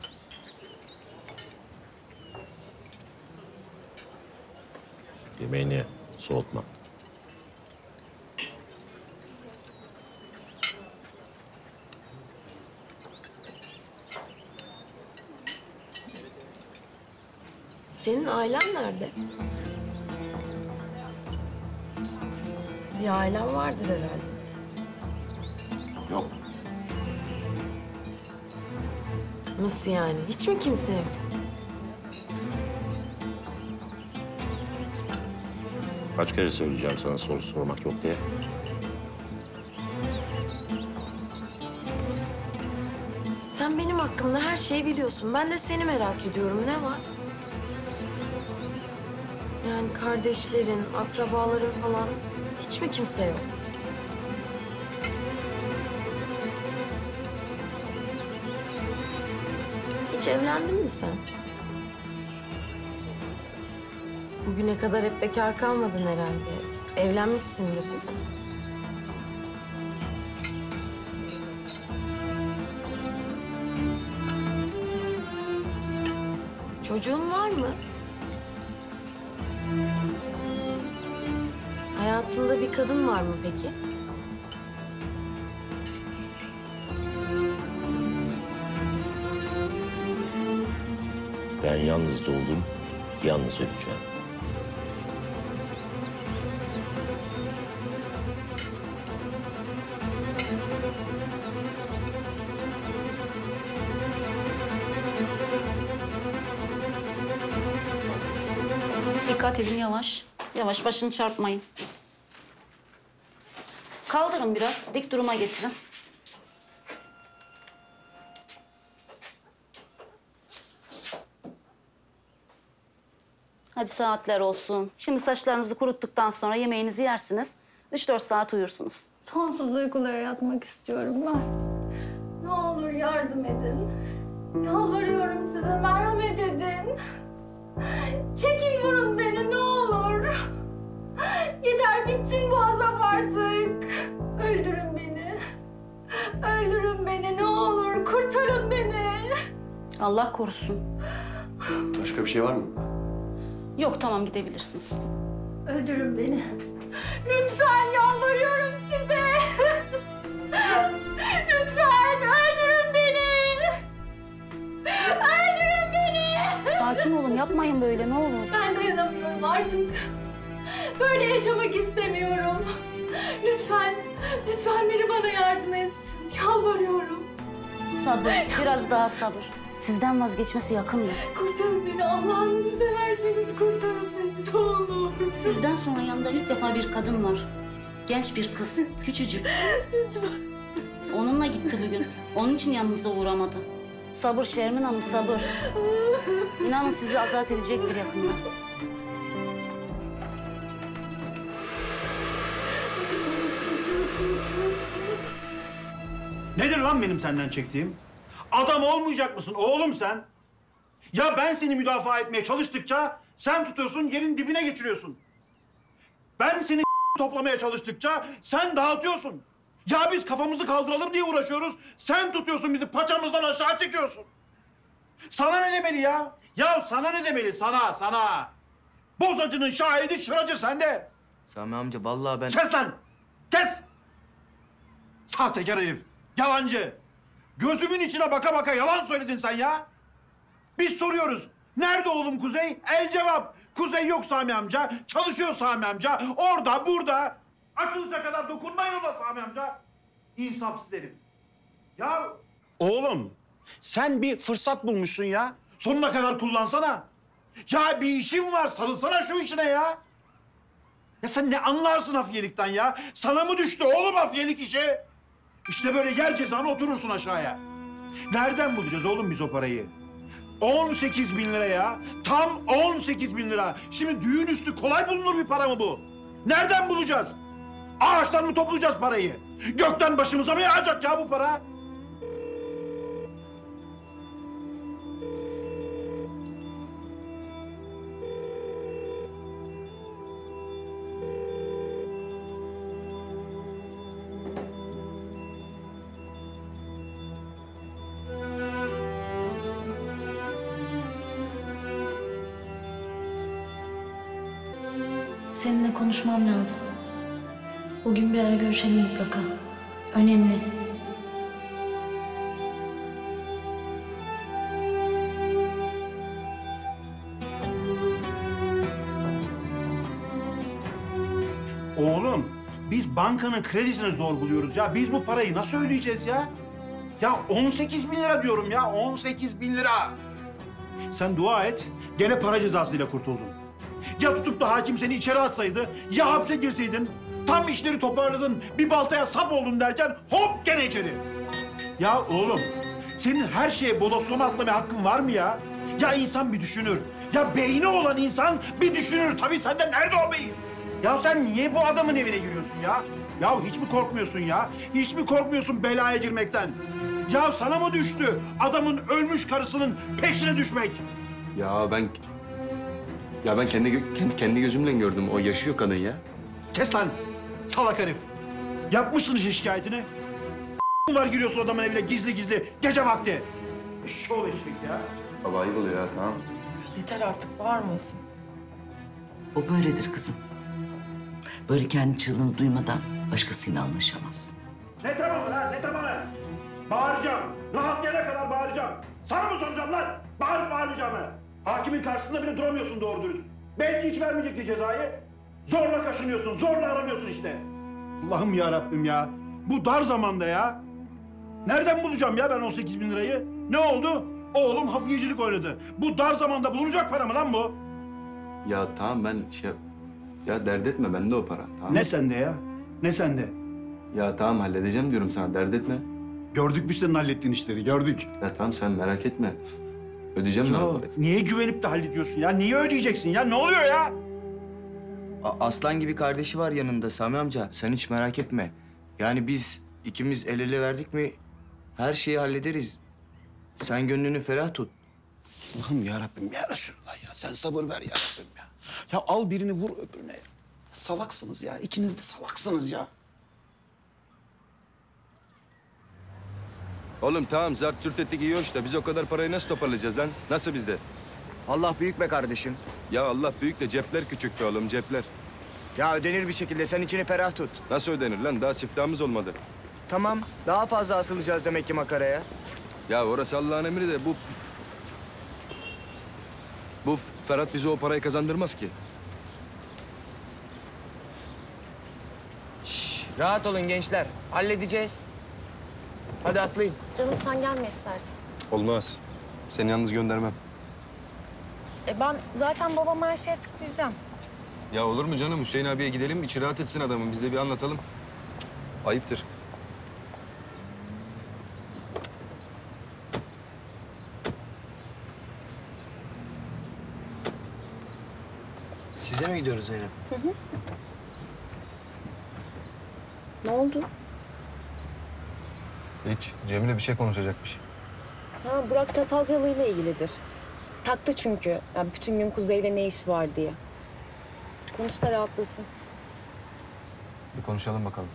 Yemeğini soğutma. Senin ailen nerede? Bir ailen vardır herhalde. Yok. Nasıl yani? Hiç mi kimse yok? Kaç kere söyleyeceğim sana soru sormak yok diye. Sen benim hakkımda her şeyi biliyorsun. Ben de seni merak ediyorum. Ne var? Yani kardeşlerin, akrabaların falan hiç mi kimse yok? Hiç evlendin mi sen? Bugüne kadar hep bekar kalmadın herhalde. Evlenmişsindir değil mi? Çocuğun var mı? Hayatında bir kadın var mı peki? Ben yalnız doğdum, yalnız öleceğim. Dikkat edin yavaş. Yavaş başını çarpmayın. Kaldırın biraz. Dik duruma getirin. Hadi saatler olsun. Şimdi saçlarınızı kuruttuktan sonra yemeğinizi yersiniz. Üç dört saat uyursunuz. Sonsuz uykulara yatmak istiyorum ben. Ne olur yardım edin. Yalvarıyorum size, merhamet edin. Çekin vurun beni ne olur. Yeter bitsin bu azap artık. Öldürün beni. Öldürün beni ne olur. Kurtarın beni. Allah korusun. Başka bir şey var mı? Yok tamam gidebilirsiniz. Öldürün beni. Lütfen yalvarıyorum size. Lütfen öldürün beni. Öldürün beni. Şişt, sakin olun yapmayın böyle ne olur. Ben dayanamıyorum artık. Böyle yaşamak istemiyorum. Lütfen, lütfen biri bana yardım etsin. Yalvarıyorum. Sabır, biraz daha sabır. Sizden vazgeçmesi yakındır. Kurtarın beni, Allah'ınızı severseniz kurtarın beni, ne olur. Sizden sonra yanında ilk defa bir kadın var. Genç bir kız, küçücük. Onunla gitti bugün. Onun için yanınıza uğramadı. Sabır Şermin Hanım, sabır. İnanın sizi azat edecektir yakında. Nedir lan benim senden çektiğim? Adam olmayacak mısın oğlum sen? Ya ben seni müdafaa etmeye çalıştıkça sen tutuyorsun, yerin dibine getiriyorsun. Ben seni toplamaya çalıştıkça sen dağıtıyorsun. Ya biz kafamızı kaldıralım diye uğraşıyoruz. Sen tutuyorsun bizi, paçamızdan aşağı çekiyorsun. Sana ne demeli ya? Ya sana ne demeli? Sana, sana. Bozacının şahidi şıracı sende. Sami amca vallahi ben... Kes lan! Kes! Sahtekar herif, yalancı. Gözümün içine baka baka yalan söyledin sen ya. Biz soruyoruz. Nerede oğlum Kuzey? El cevap. Kuzey yok Sami amca. Çalışıyor Sami amca. Orada, burada. Açılacak kadar dokunmayın ona Sami amca. İnsafsız herif. Ya oğlum, sen bir fırsat bulmuşsun ya. Sonuna kadar kullansana. Ya bir işin var, sarılsana şu işine ya. Ya sen ne anlarsın hafiyelikten ya? Sana mı düştü oğlum hafiyelik işi? İşte böyle yer cezanı oturursun aşağıya. Nereden bulacağız oğlum biz o parayı? on sekiz bin lira ya. Tam on sekiz bin lira. Şimdi düğün üstü kolay bulunur bir para mı bu? Nereden bulacağız? Ağaçtan mı toplayacağız parayı? Gökten başımıza mı yağacak ya bu para? Seninle konuşmam lazım. Bugün bir ara görüşelim mutlaka. Önemli. Oğlum, biz bankanın kredisini zor buluyoruz ya. Biz bu parayı nasıl ödeyeceğiz ya? Ya on sekiz bin lira diyorum ya, on sekiz bin lira. Sen dua et, gene para cezasıyla kurtuldun. Ya tutup da hakim seni içeri atsaydı, ya hapse girseydin, tam işleri toparladın, bir baltaya sap oldun derken hop gene içeri. Ya oğlum, senin her şeye bodoslama atlamaya hakkın var mı ya? Ya insan bir düşünür. Ya beyni olan insan bir düşünür. Tabii sende nerede o beyin? Ya sen niye bu adamın evine giriyorsun ya? Ya hiç mi korkmuyorsun ya? Hiç mi korkmuyorsun belaya girmekten? Ya sana mı düştü adamın ölmüş karısının peşine düşmek? Ya ben... Ya ben kendi, gö- kendi, kendi gözümle gördüm. O yaşıyor kadın ya. Kes lan salak herif. Yapmışsın işte şikayetini. var giriyorsun adamın evine gizli gizli gece vakti. Şol eşek ya. Baba ayıp oluyor ya, tamam. Yeter artık, bağırmasın. O böyledir kızım. Böyle kendi çığlığını duymadan başkasıyla anlaşamaz. Ne tamam lan, ne tamam lan? Bağıracağım. Rahat gelene kadar bağıracağım. Sana mı soracağım lan? Bağırıp bağıracağım ha. Hakimin karşısında bile duramıyorsun doğru dürüst. Belki hiç vermeyecekti cezayı. Zorla kaşınıyorsun, zorla aramıyorsun işte. Allah'ım ya Rabbim ya. Bu dar zamanda ya. Nereden bulacağım ya ben on sekiz bin lirayı? Ne oldu? Oğlum hafiyecilik oynadı. Bu dar zamanda bulunacak para mı lan bu? Ya tamam ben şey... Ya dert etme, bende o para. Tamam. Ne sende ya? Ne sende? Ya tamam halledeceğim diyorum sana, dert etme. Gördük biz senin hallettiğin işleri, gördük. Ya tamam sen merak etme. Ödeyeceğim ben o parayı. Niye güvenip de hallediyorsun ya? Niye ödeyeceksin ya? Ne oluyor ya? A- aslan gibi kardeşi var yanında Sami amca. Sen hiç merak etme. Yani biz ikimiz el ele verdik mi her şeyi hallederiz. Sen gönlünü ferah tut. Allah'ım ya Rabbim ya Resulallah ya. Sen sabır ver ya Rabbim ya. Ya al birini vur öbürüne ya. Salaksınız ya. İkiniz de salaksınız ya. Oğlum tamam zart cürt ettik iyi hoş da biz o kadar parayı nasıl toparlayacağız lan? Nasıl bizde? Allah büyük be kardeşim. Ya Allah büyük de cepler küçük be oğlum cepler. Ya ödenir bir şekilde, sen içini ferah tut. Nasıl ödenir lan? Daha siftahımız olmadı. Tamam, daha fazla asılacağız demek ki makaraya. Ya orası Allah'ın emri de bu... Bu Ferhat bize o parayı kazandırmaz ki. Şş, rahat olun gençler, halledeceğiz. Hadi atlayın. Canım sen gelme istersen. Olmaz. Seni yalnız göndermem. E ben zaten babama her şeyi açıklayacağım. Ya olur mu canım? Hüseyin abiye gidelim, içi rahat etsin adamın. Biz de bir anlatalım. Cık, ayıptır. Size mi gidiyoruz Zeynep? Hı hı. Ne oldu? Hiç. Cemile bir şey konuşacakmış. Ha, Burak Çatalcalı ile ilgilidir. Taktı çünkü. Ya bütün gün Kuzey'le ne iş var diye. Konuş da rahatlasın. Bir konuşalım bakalım.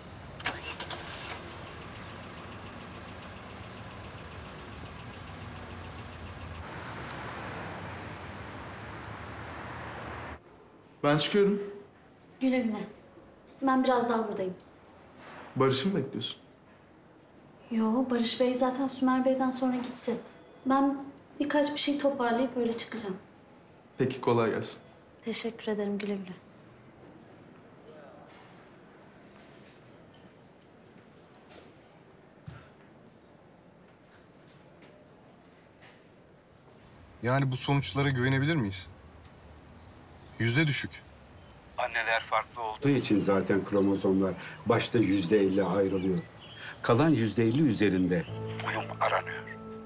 Ben çıkıyorum. Güle güle. Ben biraz daha buradayım. Barış'ı mı bekliyorsun? Yo, Barış Bey zaten Sümer Bey'den sonra gitti. Ben birkaç bir şey toparlayıp öyle çıkacağım. Peki, kolay gelsin. Teşekkür ederim, güle güle. Yani bu sonuçlara güvenebilir miyiz? Yüzde düşük. Anneler farklı olduğu için zaten kromozomlar başta yüzde elli ayrılıyor. Kalan yüzde elli üzerinde uyum aranıyor.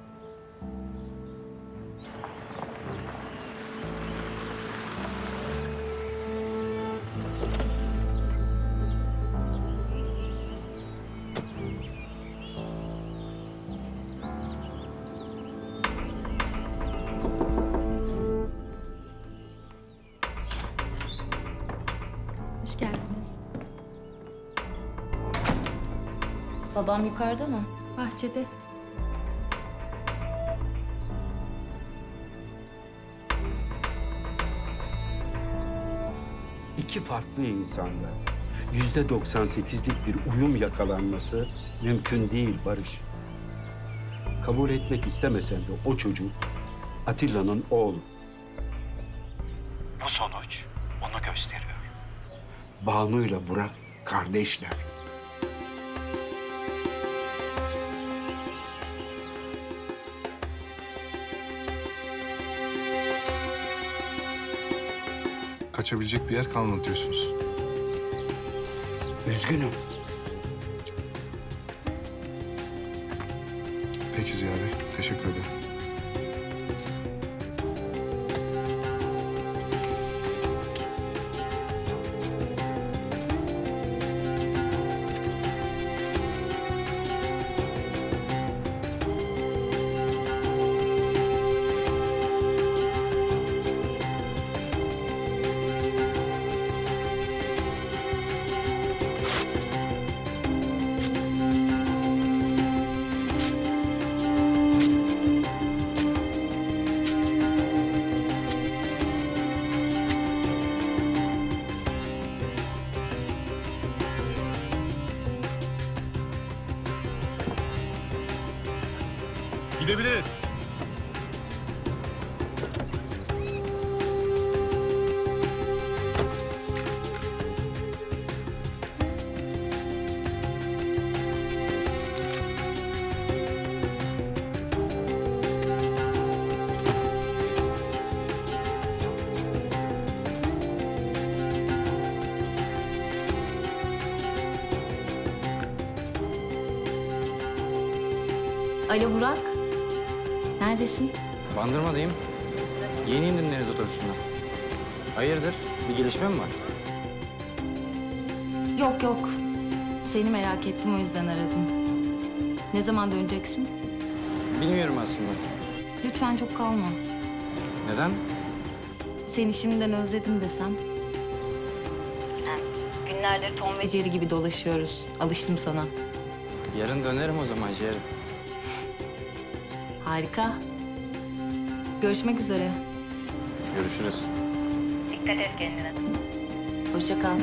Hoş geldiniz. Babam yukarıda mı? Bahçede. İki farklı insanda yüzde doksan sekizlik bir uyum yakalanması mümkün değil Barış. Kabul etmek istemesen de o çocuk Atilla'nın oğlu. Bu sonuç onu gösteriyor. Banu'yla Burak kardeşler. Kaçabilecek bir yer kalmadı diyorsunuz. Üzgünüm. Peki Ziya Bey, teşekkür ederim. Gidebiliriz. Alo Burak. Neredesin? Bandırmadayım. Yeni indim deniz otobüsünden. Hayırdır? Bir gelişme mi var? Yok yok. Seni merak ettim o yüzden aradım. Ne zaman döneceksin? Bilmiyorum aslında. Lütfen çok kalma. Neden? Seni şimdiden özledim desem. Günlerdir Tom ve Jerry gibi dolaşıyoruz. Alıştım sana. Yarın dönerim o zaman Jerry. Harika. Görüşmek üzere. Görüşürüz. Dikkat et kendine. Hoşça kal.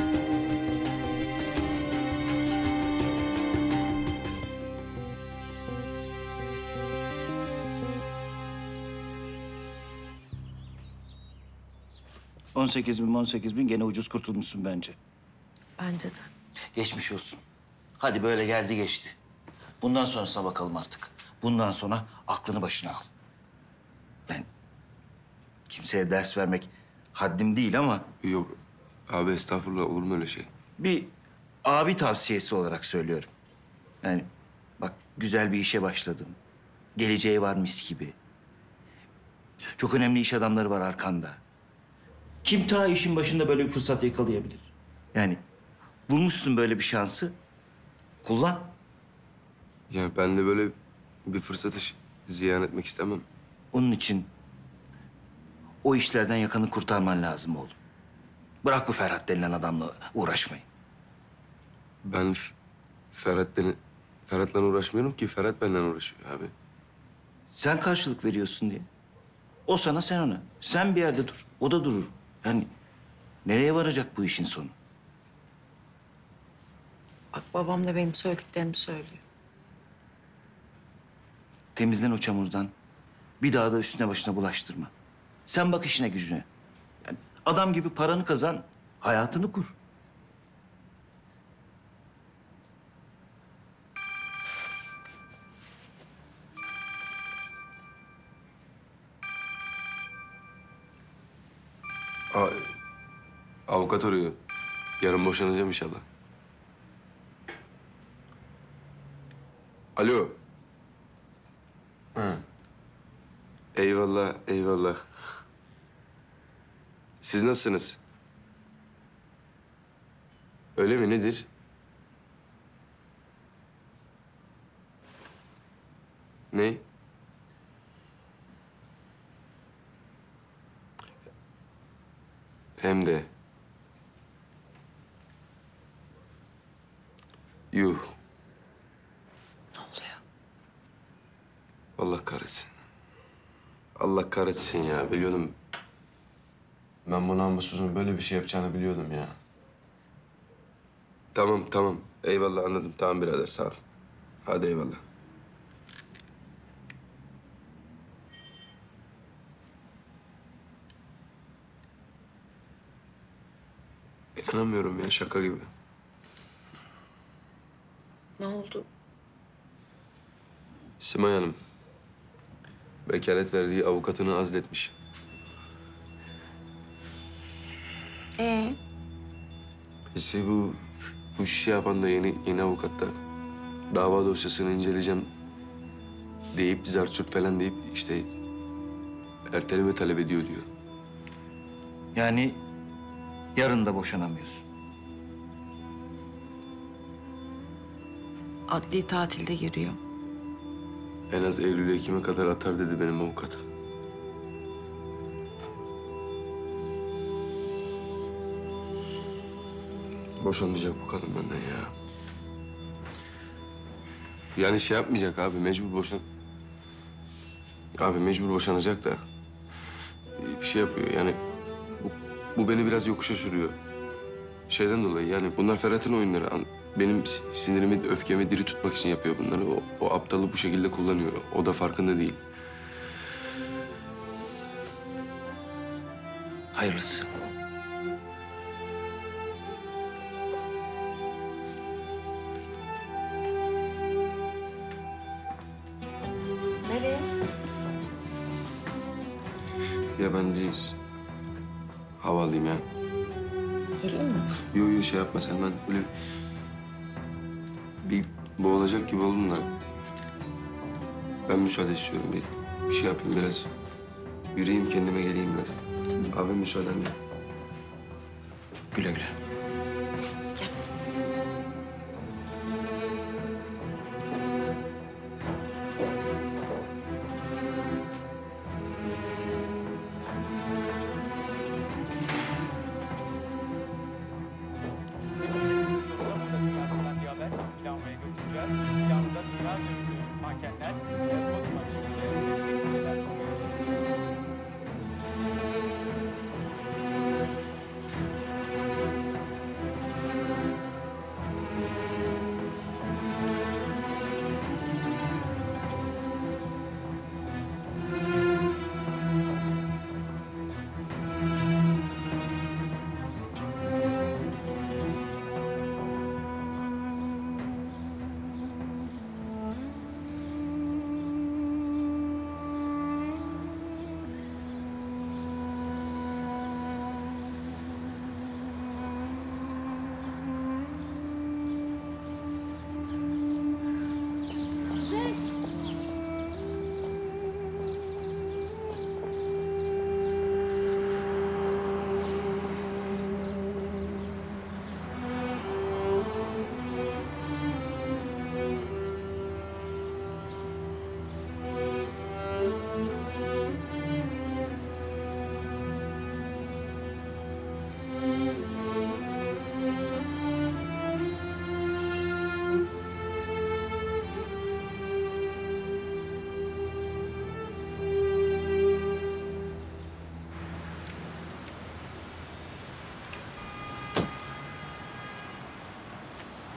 on sekiz bin, on sekiz bin gene ucuz kurtulmuşsun bence. Bence de. Geçmiş olsun. Hadi böyle geldi geçti. Bundan sonrasına bakalım artık. Bundan sonra aklını başına al. Ben kimseye ders vermek haddim değil ama... Yok abi, estağfurullah, olur mu öyle şey? Bir abi tavsiyesi olarak söylüyorum. Yani bak, güzel bir işe başladın. Geleceği var mis gibi. Çok önemli iş adamları var arkanda. Kim ta işin başında böyle bir fırsat yakalayabilir? Yani Bulmuşsun böyle bir şansı. Kullan. Yani ben de böyle bir fırsatı ş- ziyan etmek istemem. Onun için o işlerden yakanı kurtarman lazım oğlum. Bırak bu Ferhat denilen adamla uğraşmayı. Ben F- Ferhat deni- Ferhat'la uğraşmıyorum ki. Ferhat benimle uğraşıyor abi. Sen karşılık veriyorsun diye. O sana, sen ona. Sen bir yerde dur, o da durur. Yani nereye varacak bu işin sonu? Bak babam da benim söylediklerimi söylüyor. Temizlen o çamurdan. Bir daha da üstüne başına bulaştırma. Sen bak işine gücüne. Yani adam gibi paranı kazan, hayatını kur. A- avukat arıyor. Yarın boşanacağım inşallah. Alo. Ha. Eyvallah, eyvallah. Siz nasılsınız? Öyle mi? Nedir? Ne? Hem de. Yuh. Ne oluyor? Allah kahretsin. Allah kahretsin ya. Biliyordum. Ben bu namussuzun böyle bir şey yapacağını biliyordum ya. Tamam, tamam. Eyvallah, anladım. Tamam birader, sağ ol. Hadi eyvallah. İnanamıyorum ya, şaka gibi. Ne oldu? Simay Hanım, vekalet verdiği avukatını azletmiş. Ee? İşte bu, bu işi yapan da yeni, yeni avukat da dava dosyasını inceleyeceğim deyip, zarsut falan deyip işte erteleme talep ediyor diyor. Yani yarın da boşanamıyorsun. Adli tatilde giriyor. En az Eylül Ekim'e kadar atar dedi benim avukat. Boşanmayacak bu kadın benden ya. Yani şey yapmayacak abi, mecbur boşan... Abi mecbur boşanacak da bir şey yapıyor yani. Bu, bu beni biraz yokuşa sürüyor. Şeyden dolayı yani bunlar Ferhat'ın oyunları. An- Benim si- sinirimi, öfkemi diri tutmak için yapıyor bunları. O, o aptalı bu şekilde kullanıyor. O da farkında değil. Hayırlısı. Nereye? Ya ben bir hava alayım ya. Geleyim mi? Yo yo şey yapma sen, ben böyle bir boğulacak gibi oldum da. Ben müsaade istiyorum, bir, bir şey yapayım biraz. Yürüyeyim, kendime geleyim biraz. Abi müsaadenle. Güle güle.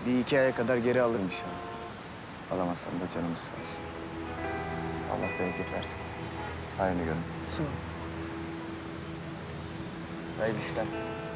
Bir iki aya kadar geri alırım inşallah. Alamazsam da canımız sağ olsun. Allah bereket versin. Hayırlı görün. Sağ ol. Hayırlı işler.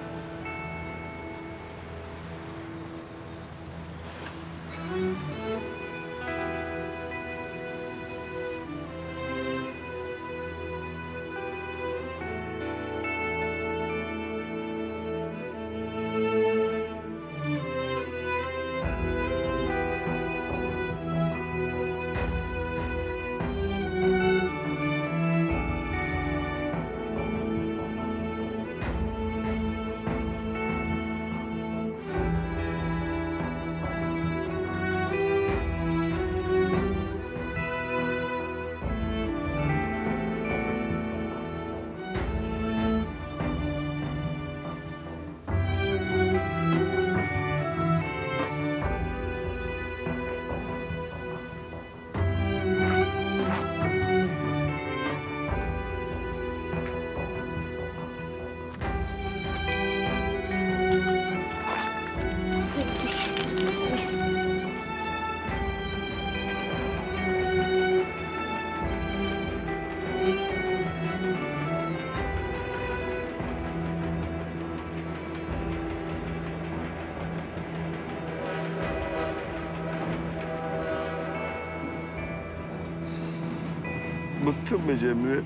Bıktım be Cemre.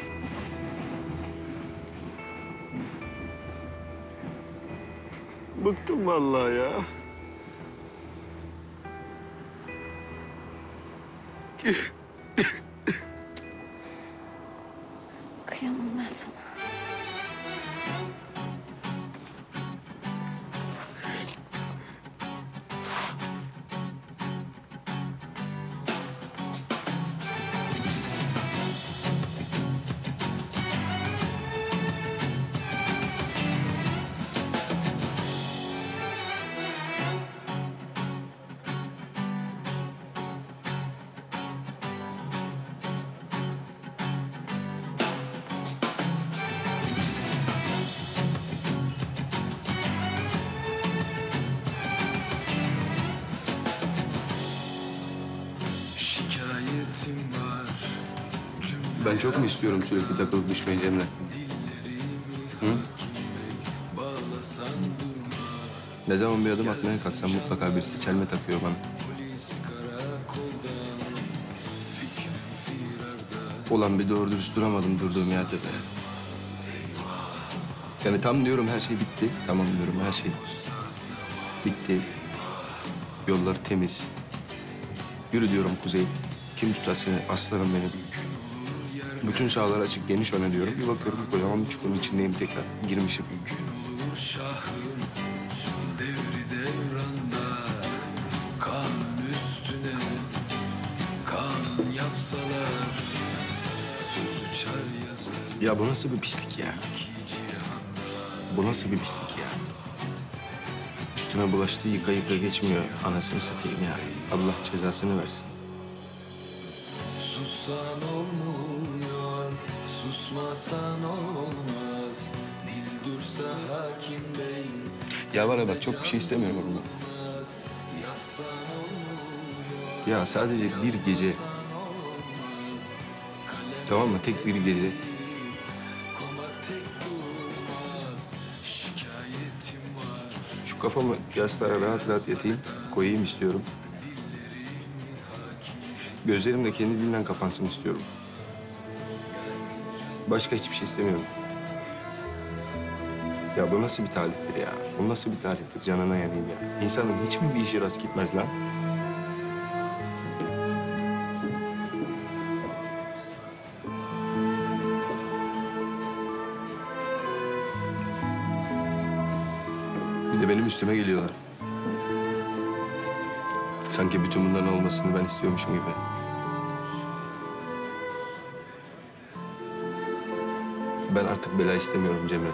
Bıktım vallahi ya. Kıyamam ben sana. Ben çok mu istiyorum sürekli takılıp düşmeyi Cemre? Hı? Ne zaman bir adım atmaya kalksam mutlaka birisi çelme takıyor bana. Ulan bir doğru dürüst duramadım durduğum yerde de. Yani tam diyorum her şey bitti. Tamam diyorum her şey bitti. Yolları temiz. Yürü diyorum Kuzey. Kim tutar seni aslanım benim. Bütün sahalar açık, geniş öne diyorum. Bir bakıyorum kocaman bir çukurun içindeyim tekrar. Girmişim. Devri devranda kanun üstüne kanun yapsalar söz uçar yazı. Ya bu nasıl bir pislik ya? Bu nasıl bir pislik ya? Üstüne bulaştığı yıka yıka geçmiyor. Anasını satayım ya. Allah cezasını versin. Sussan olmuyor, susmasan olmaz. Dil dursa hakim bey. Ya bana bak çok bir şey istemiyorum bunu. Ya sadece bir gece. Tamam mı? Tek bir gece. Şu kafamı yastığa rahat rahat yatayım, koyayım istiyorum. Gözlerim de kendiliğinden kapansın istiyorum. Başka hiçbir şey istemiyorum. Ya bu nasıl bir talihtir ya? Bu nasıl bir talihtir? Canına yanayım ya. İnsanın hiç mi bir işi rast gitmez lan? Bir de benim üstüme geliyorlar. Sanki bütün bunların olmasını ben istiyormuşum gibi. Ben artık bela istemiyorum Cemre.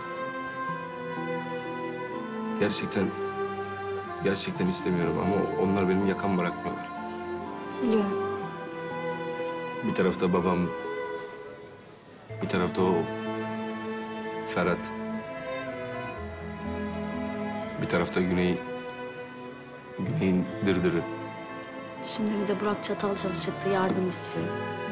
Gerçekten, gerçekten istemiyorum ama onlar benim yakam bırakmıyorlar. Biliyorum. Bir tarafta babam, bir tarafta o Ferhat. Bir tarafta Güney, Güney'in dırdırı. Şimdi bir de Burak Çatalcalı çıktı, yardım istiyor.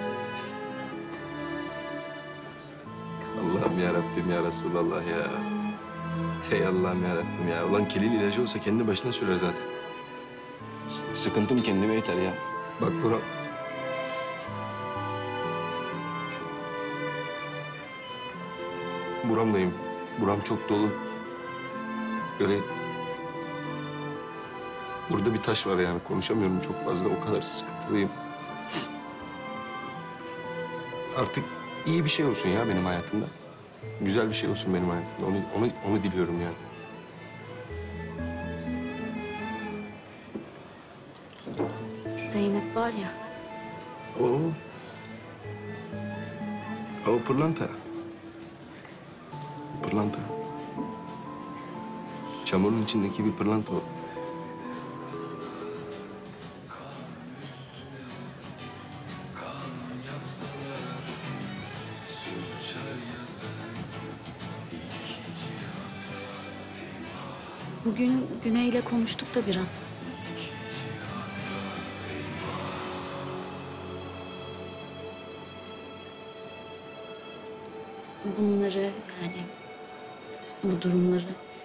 Allah'ım ya Rabbim ya Resulallah ya. Hey Allah'ım ya Rabbim ya. Ulan kelin ilacı olsa kendi başına sürer zaten. S- sıkıntım kendime yeter ya. Bak Burak. Buramdayım. Buram çok dolu. Böyle... Burada bir taş var yani. Konuşamıyorum çok fazla. O kadar sıkıntılıyım. Artık iyi bir şey olsun ya benim hayatımda. Güzel bir şey olsun benim hayatımda. Onu, onu, onu diliyorum yani. Zeynep var ya, O... O pırlanta. Pırlanta. Çamurun içindeki bir pırlanta o. bugün Güney'le konuştuk da biraz. Bunları yani bu durumları.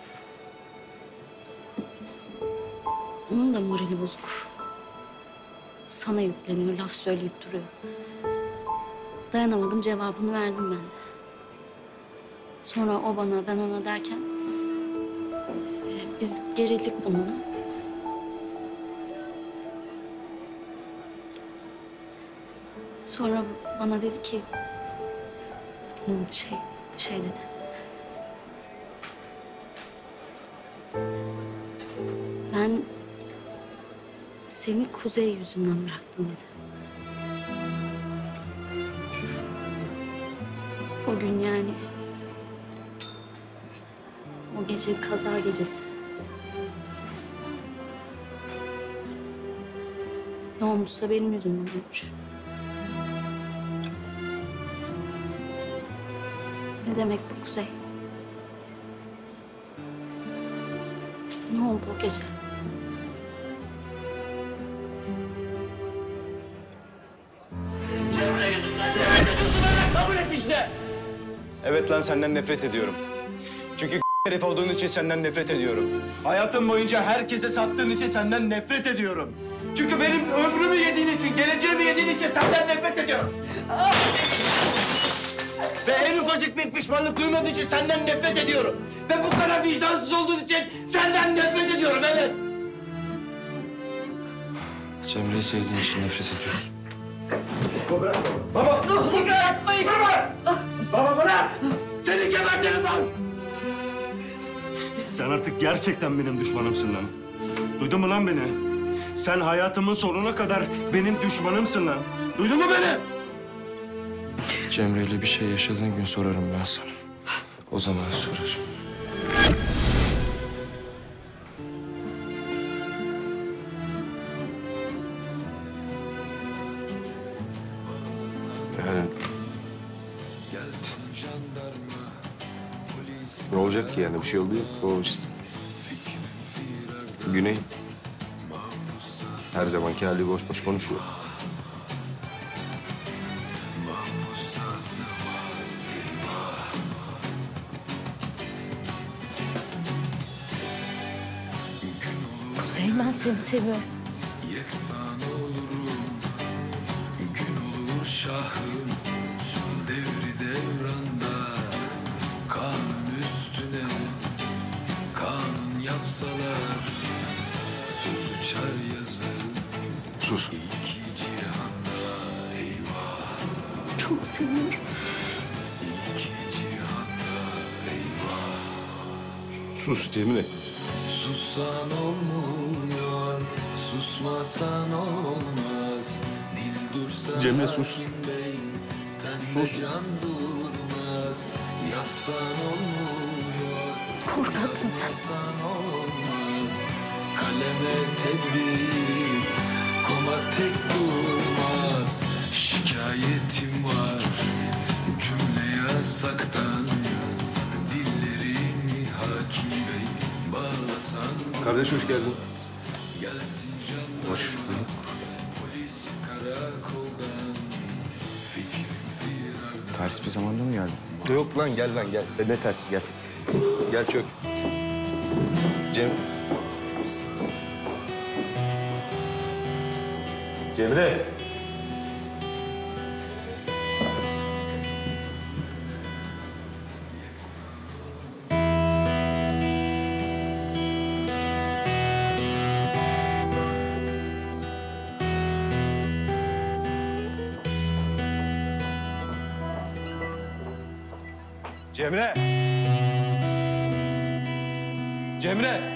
Onun da morali bozuk. Sana yükleniyor, laf söyleyip duruyor. Dayanamadım, cevabını verdim ben de. Sonra o bana, ben ona derken e, biz gerildik bununla. Sonra bana dedi ki hı, şey şey dedi. Ben seni Kuzey yüzünden bıraktım dedi. O gün yani o gece kaza gecesi. Ne olmuşsa benim yüzümden olmuş. Ne demek bu Kuzey? Ne oldu o gece? Cemre yüzünden nefret ediyorsun benden, kabul et işte. Evet lan senden nefret ediyorum. Çünkü herif olduğun için senden nefret ediyorum. Hayatım boyunca herkese sattığın için senden nefret ediyorum. Çünkü benim ömrümü yediğin için, geleceğimi yediğin için senden nefret ediyorum. Ve en ufacık bir pişmanlık duymadığın için senden nefret ediyorum. Ve bu kadar vicdansız olduğun için senden nefret ediyorum, evet. Cemre'yi sevdiğin için nefret ediyorsun. Baba, baba, dur yapmayın. Baba, baba bırak. Seni gebertirim lan. Sen artık gerçekten benim düşmanımsın lan. Duydun mu lan beni? Sen hayatımın sonuna kadar benim düşmanımsın lan. Duydun mu beni? Cemre'yle bir şey yaşadığın gün sorarım ben sana. O zaman sorarım. Yani... Ne olacak ki yani? Bir şey oldu yok. O işte. Güney. Her zamanki hali boş boş konuşuyor. Kuzey, ben seni seviyorum. Yeksan olurum, gün olur şahım, devri devranda, kanun üstüne, kanun yapsalar, söz uçar yazı. Sus. İki cihanda eyvah, Çok seviyorum. iki cihanda eyvah. Sus Cemile. Sussan olmuyor, susmasan olmaz. Dil dursa Cemre, sus. hakim bey, tende Sus. can durmaz. Yazsan olmuyor, Korkaksın sen. yazsan olmaz. Kaleme tedbir, komak tek durmaz. Şikayetim var, cümle yasaktan. Dillerimi hakim bey, bağlasan. Kardeş hoş geldin. Gel Boş. Ters bir zamanda mı geldin? Yok lan gel lan gel. Ne tersi gel. Gel çök. Cem. Cemre. Cemre! Cemre!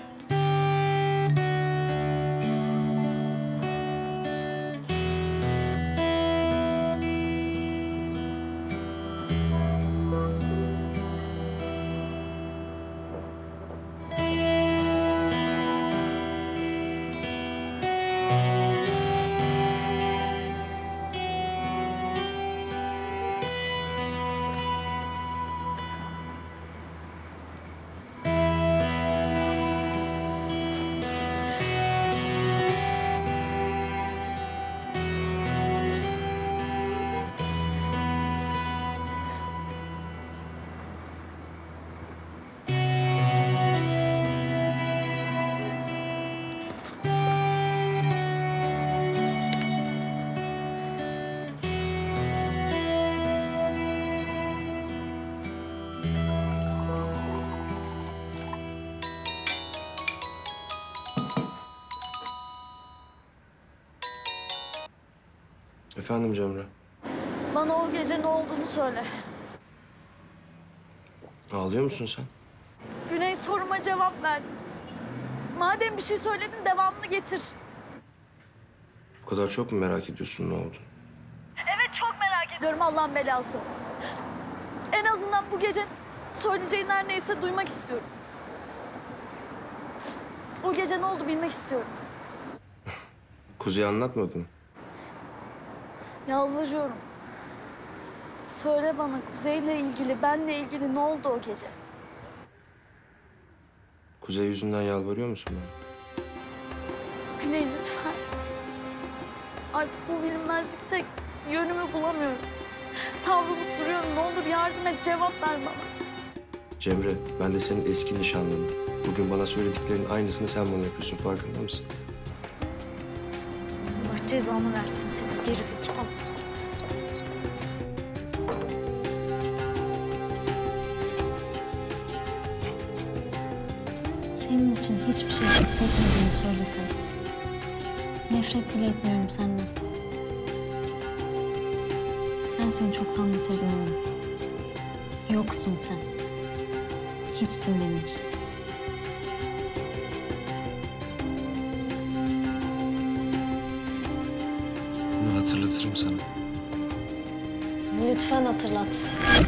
Efendim Cemre. Bana o gece ne olduğunu söyle. Ağlıyor musun sen? Güney soruma cevap ver. Madem bir şey söyledin devamını getir. Bu kadar çok mu merak ediyorsun ne oldu? Evet çok merak ediyorum Allah'ın belası. En azından bu gece söyleyeceğin her neyse duymak istiyorum. O gece ne oldu bilmek istiyorum. Kuzey'e anlatmadın mı? Yalvarıyorum. Söyle bana Kuzey'le ilgili, benle ilgili ne oldu o gece? Kuzey yüzünden yalvarıyor musun bana? Güney lütfen. Artık bu bilinmezlikte yönümü bulamıyorum. Savrulup duruyorum. Ne olur yardım et, cevap ver bana. Cemre, ben de senin eski nişanlınım. Bugün bana söylediklerinin aynısını sen bana yapıyorsun. Farkında mısın? Allah cezanı versin seni gerizekalı. Senin için hiçbir şey hissetmediğimi söylesem. Nefret bile etmiyorum senden. Ben seni çoktan bitirdim oğlum. Yoksun sen. Hiçsin benim için. Bunu hatırlatırım sana. Lütfen hatırlat.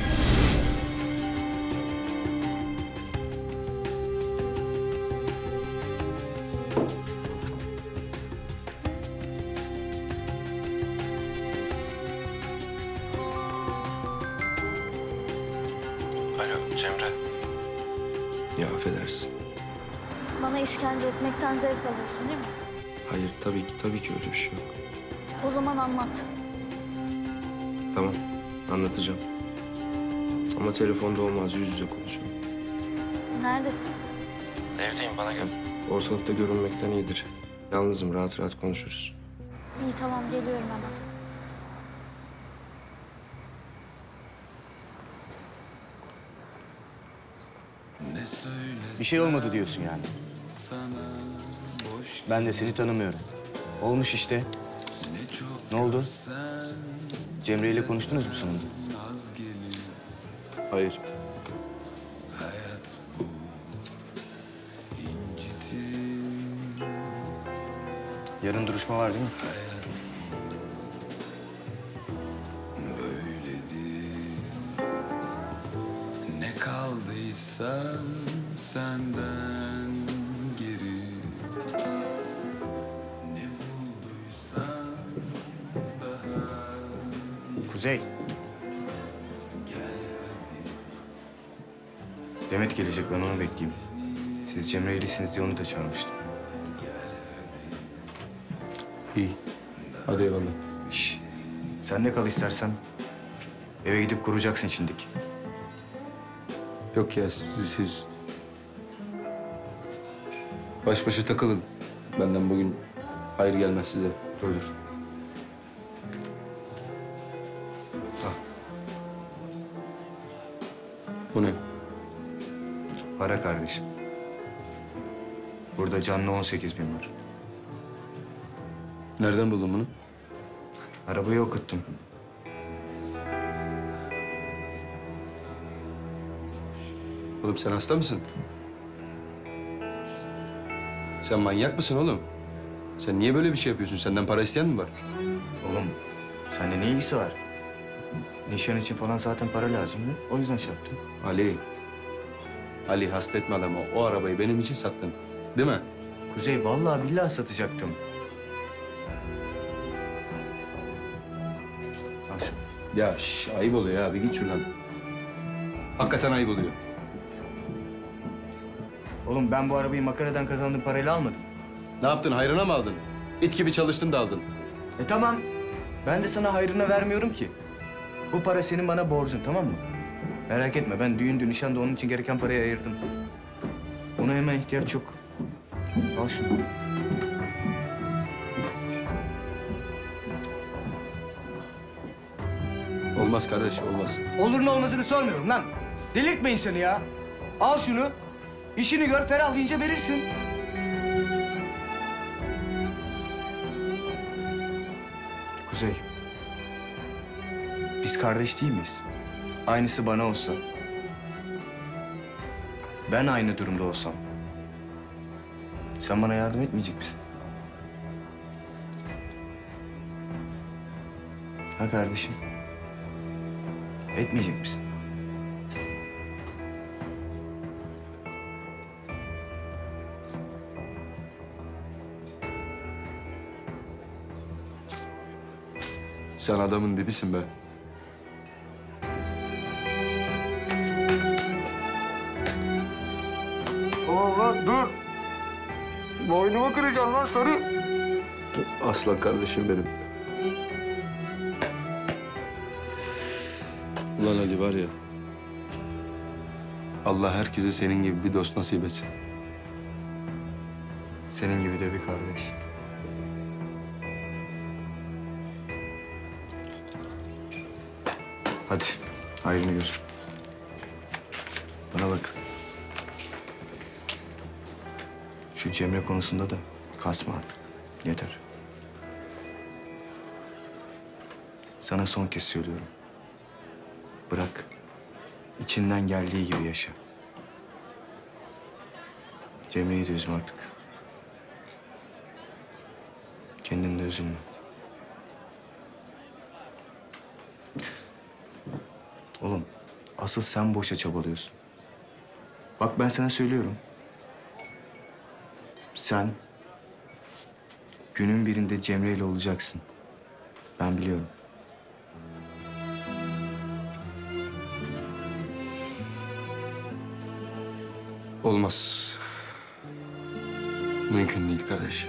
Alo Cemre. Ya affedersin. Bana işkence etmekten zevk alıyorsun değil mi? Hayır tabii ki tabii ki öyle bir şey yok. O zaman anlat. Tamam anlatacağım. Ama telefonda olmaz yüz yüze konuşalım. Neredesin? Evdeyim bana gel. Ortalıkta görünmekten iyidir. Yalnızım rahat rahat konuşuruz. İyi tamam geliyorum hemen. Bir şey olmadı diyorsun yani. Ben de seni tanımıyorum. Olmuş işte. Ne oldu? Cemre ile konuştunuz mu sonunda? Hayır. Yarın duruşma var değil mi? Ne kaldıysa senden geri, ne bulduysan daha. Kuzey. Demet gelecek, ben onu bekleyeyim. Siz Cemre iyiysiniz diye onu da çağırmıştım. İyi. Hadi eyvallah. Şş, sen de kal istersen. Eve gidip kuracaksın şimdilik. Yok ya siz, siz... Baş başa takılın. Benden bugün hayır gelmez size. Dur dur. Bu ne? Para kardeşim. Burada canlı on sekiz bin var. Nereden buldun bunu? Arabayı okuttum. Oğlum sen hasta mısın? Sen manyak mısın oğlum? Sen niye böyle bir şey yapıyorsun? Senden para isteyen mi var? Oğlum seninle ne ilgisi var? Nişan için falan zaten para lazımdı. O yüzden şey yaptım. Ali. Ali hasta etme adamı. O arabayı benim için sattın. Değil mi? Kuzey vallahi billahi satacaktım. Al şunu. Ya şş, ayıp oluyor ya. Bir git şuradan. Hakikaten ayıp oluyor. Oğlum ben bu arabayı makaradan kazandığım parayla almadım. Ne yaptın? Hayrına mı aldın? İt gibi çalıştın da aldın. E tamam. Ben de sana hayrına vermiyorum ki. Bu para senin bana borcun, tamam mı? Merak etme, ben düğündü, nişanda onun için gereken parayı ayırdım. Ona hemen ihtiyaç yok. Al şunu. Olmaz kardeş, olmaz. Olurun olmazını sormuyorum lan. Delirtme insanı ya. Al şunu. İşini gör, ferahlayınca verirsin. Kuzey. Biz kardeş değil miyiz? Aynısı bana olsa. Ben aynı durumda olsam. Sen bana yardım etmeyecek misin? Ha kardeşim? Etmeyecek misin? Sen adamın dibisin be. Oğlan dur. Boynumu kıracaksın lan sarı. Aslan kardeşim benim. Ulan Ali var ya. Allah herkese senin gibi bir dost nasip etsin. Senin gibi de bir kardeş. Hadi, hayrını gör. Bana bak. Şu Cemre konusunda da kasma artık. Yeter. Sana son kez söylüyorum. Bırak. İçinden geldiği gibi yaşa. Cemre'yi de üzme artık. Kendini de üzülme. Oğlum, asıl sen boşa çabalıyorsun. Bak ben sana söylüyorum. Sen günün birinde Cemre ile olacaksın. Ben biliyorum. Olmaz. Mümkün değil kardeş.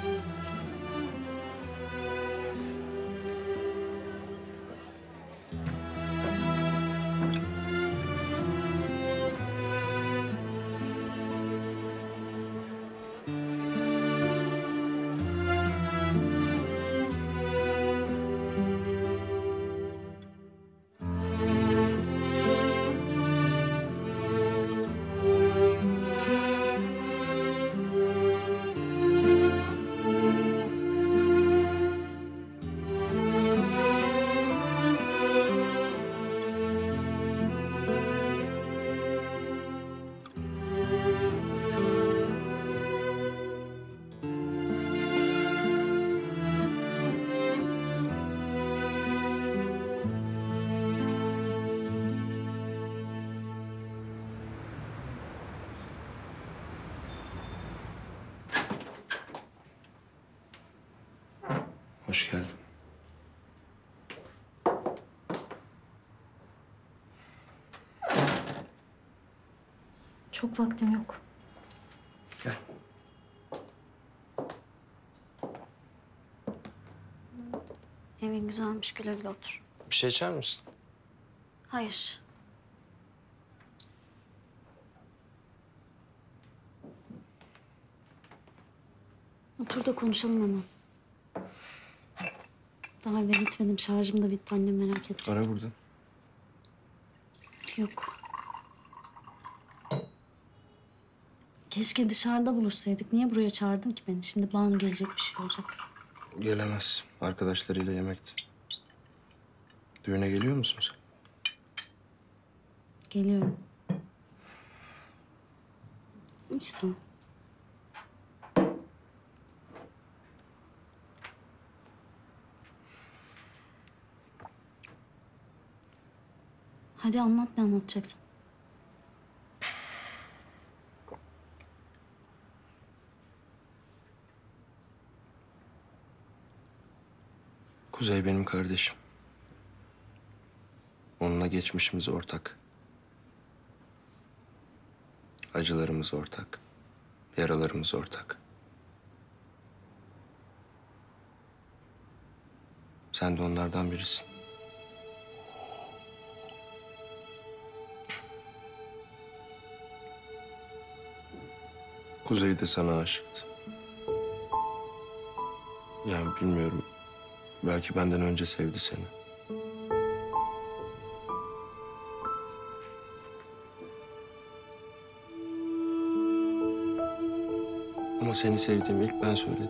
Hoş geldin. Çok vaktim yok. Gel. Evin güzelmiş, güle güle otur. Bir şey içer misin? Hayır. Otur da konuşalım hemen. Daha eve gitmedim. Şarjım da bitti. Annem merak edecek. Ara burada. Yok. Keşke dışarıda buluşsaydık. Niye buraya çağırdın ki beni? Şimdi Banu gelecek, bir şey olacak. Gelemez. Arkadaşlarıyla yemekti. Düğüne geliyor musun sen? Geliyorum. İyi, tamam. Hadi anlat, ne anlatacaksın? Kuzey benim kardeşim. Onunla geçmişimiz ortak. Acılarımız ortak. Yaralarımız ortak. Sen de onlardan birisin. Kuzey de sana aşıktı. Yani bilmiyorum. Belki benden önce sevdi seni. Ama seni sevdiğimi ilk ben söyledim.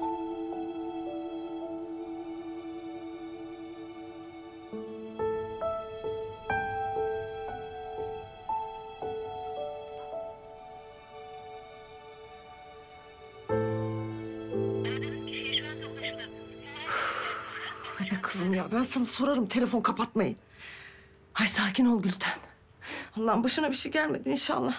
Ay be kızım ya, ben sana sorarım telefon kapatmayı. Ay sakin ol Gülten. Allah'ın başına bir şey gelmedi inşallah.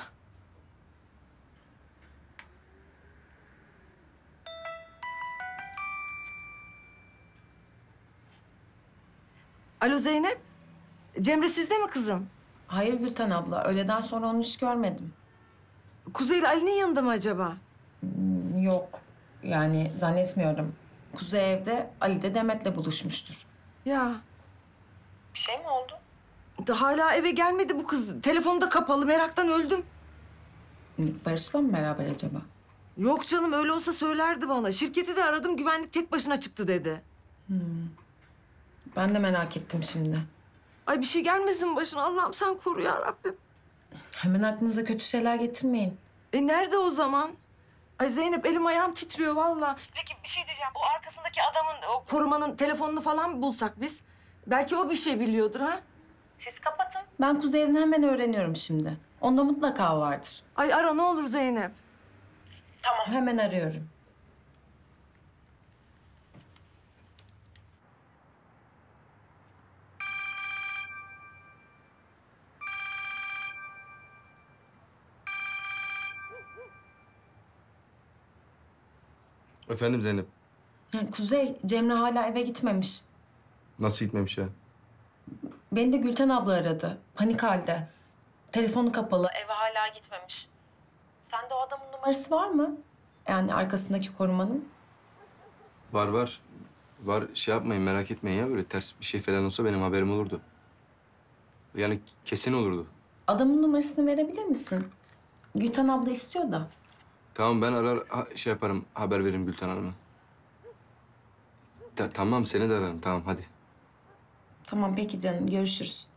Alo Zeynep. Cemre sizde mi kızım? Hayır Gülten abla. Öğleden sonra onu hiç görmedim. Kuzey ile Ali'nin yanında mı acaba? Hmm, yok. Yani zannetmiyorum. Kuzey evde, Ali de Demet'le buluşmuştur. Ya. Bir şey mi oldu? Da hala eve gelmedi bu kız. Telefonu da kapalı. Meraktan öldüm. Barış'la mı beraber acaba? Yok canım, öyle olsa söylerdi bana. Şirketi de aradım, güvenlik tek başına çıktı dedi. Hmm. Ben de merak ettim şimdi. Ay bir şey gelmesin başına. Allah'ım sen koru ya Rabbim. Hemen aklınıza kötü şeyler getirmeyin. E nerede o zaman? Ay Zeynep, elim ayağım titriyor vallahi. Peki bir şey diyeceğim. Bu arkasındaki adamın o... Korumanın telefonunu falan mı bulsak biz? Belki o bir şey biliyordur ha? Siz kapatın. Ben Kuzey'den hemen öğreniyorum şimdi. Onda mutlaka vardır. Ay ara ne olur Zeynep. Tamam. Hemen arıyorum. Efendim Zeynep. Ya Kuzey, Cemre hala eve gitmemiş. Nasıl gitmemiş ya? Beni de Gülten abla aradı. Panik halde. Telefonu kapalı, eve hala gitmemiş. Sende o adamın numarası var mı? Yani arkasındaki korumanın. Var var. Var, şey yapmayın, merak etmeyin ya. Böyle ters bir şey falan olsa benim haberim olurdu. Yani kesin olurdu. Adamın numarasını verebilir misin? Gülten abla istiyor da. Tamam, ben arar ha- şey yaparım, haber veririm Gülten Hanım'a. Ta- tamam, seni de ararım. Tamam, hadi. Tamam peki canım, görüşürüz.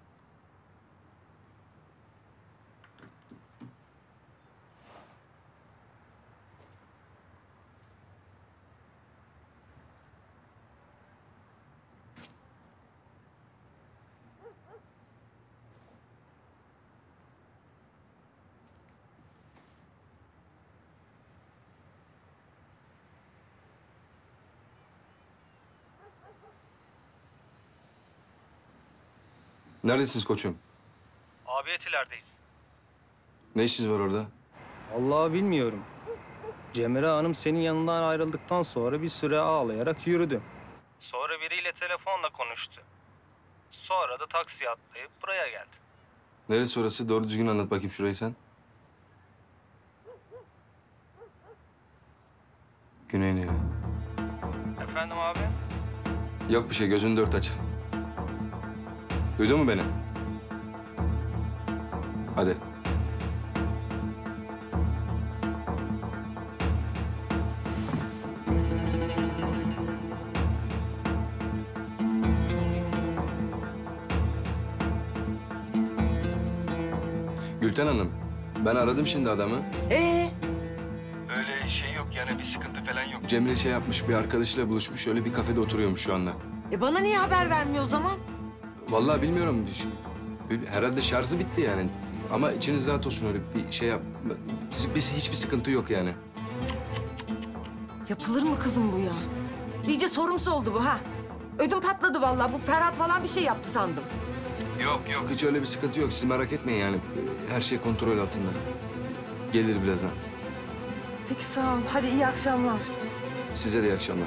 Neredesiniz koçum? Abiyetilerdeyiz. Ne işiniz var orada? Vallahi bilmiyorum. Cemre Hanım senin yanından ayrıldıktan sonra bir süre ağlayarak yürüdü. Sonra biriyle telefonla konuştu. Sonra da taksiye atlayıp buraya geldi. Neresi orası? Doğru düzgün anlat bakayım şurayı sen. Güney'in evi. Efendim abi? Yok bir şey, gözünü dört aç. Duydun mu beni? Hadi. Gülten Hanım, ben aradım şimdi adamı. Ee? Öyle şey yok yani, bir sıkıntı falan yok. Cemre şey yapmış, bir arkadaşıyla buluşmuş, öyle bir kafede oturuyormuş şu anda. E bana niye haber vermiyor o zaman? Vallahi bilmiyorum. Herhalde şarjı bitti yani. Ama içiniz rahat olsun, öyle bir şey yap. Biz hiçbir sıkıntı yok yani. Yapılır mı kızım bu ya? İyice sorumsuz oldu bu ha. Ödüm patladı vallahi. Bu Ferhat falan bir şey yaptı sandım. Yok yok. Hiç öyle bir sıkıntı yok. Siz merak etmeyin yani. Her şey kontrol altında. Gelir birazdan. Peki sağ ol. Hadi iyi akşamlar. Size de iyi akşamlar.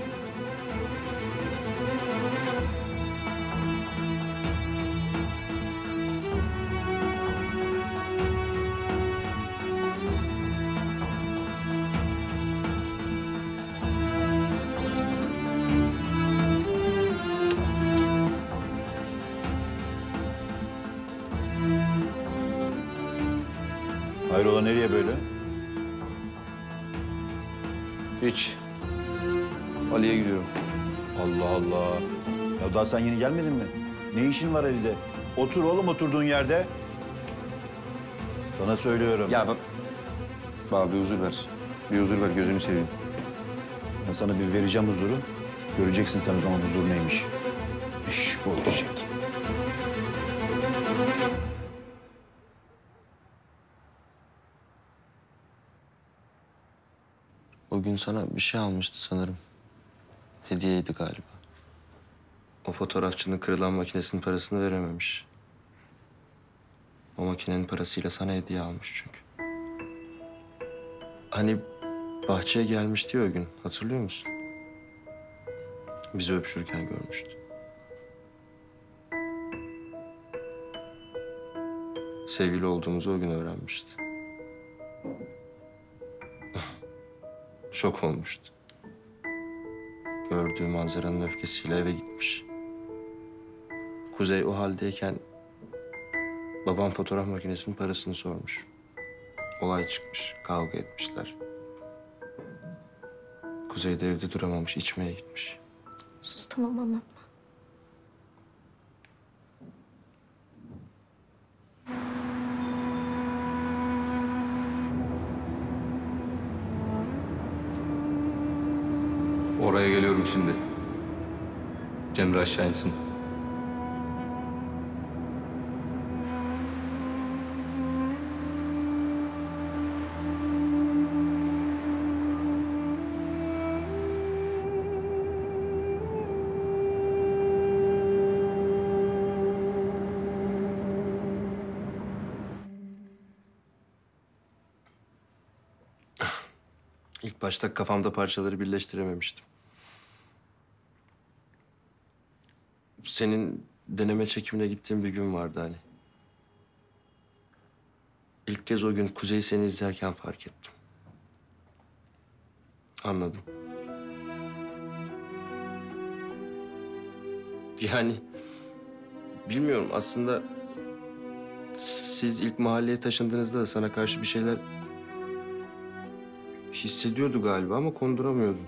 Hayrola, nereye böyle? Hiç. Ali'ye gidiyorum. Allah Allah. Ya daha sen yeni gelmedin mi? Ne işin var Ali'de? Otur oğlum oturduğun yerde. Sana söylüyorum. Ya bak. Bana bir huzur ver. Bir huzur ver, gözünü seveyim. Ben sana bir vereceğim huzuru. Göreceksin sen o zaman huzur neymiş. İş olacak. O gün sana bir şey almıştı sanırım. Hediyeydi galiba. O fotoğrafçının kırılan makinesinin parasını verememiş. O makinenin parasıyla sana hediye almış çünkü. Hani bahçeye gelmişti ya o gün, hatırlıyor musun? Bizi öpüşürken görmüştü. Sevgili olduğumuzu o gün öğrenmişti. Şok olmuştu. Gördüğü manzaranın öfkesiyle eve gitmiş. Kuzey o haldeyken babam fotoğraf makinesinin parasını sormuş. Olay çıkmış, kavga etmişler. Kuzey de evde duramamış, içmeye gitmiş. Sus tamam anlatma. Oraya geliyorum şimdi. Cemre aşağı insin. İlk başta kafamda parçaları birleştirememiştim. Senin deneme çekimine gittiğin bir gün vardı hani. İlk kez o gün Kuzey seni izlerken fark ettim. Anladım. Yani bilmiyorum aslında siz ilk mahalleye taşındığınızda da sana karşı bir şeyler hissediyordu galiba ama konduramıyordum.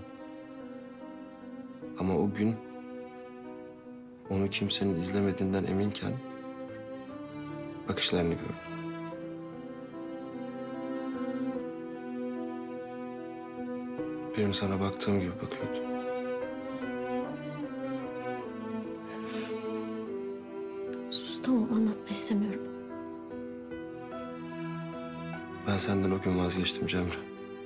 Ama o gün onu kimsenin izlemediğinden eminken bakışlarını gördüm. Benim sana baktığım gibi bakıyordu. Sus tamam anlatma istemiyorum. Ben senden o gün vazgeçtim Cemre.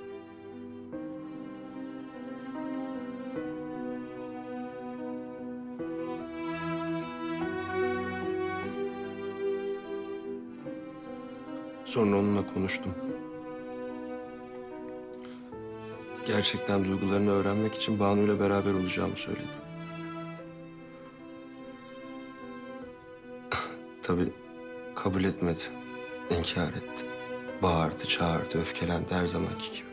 Sonra onunla konuştum. Gerçekten duygularını öğrenmek için Banu'yla beraber olacağımı söyledi. Tabii kabul etmedi. İnkar etti. Bağırdı, çağırdı, öfkelendi her zamanki gibi.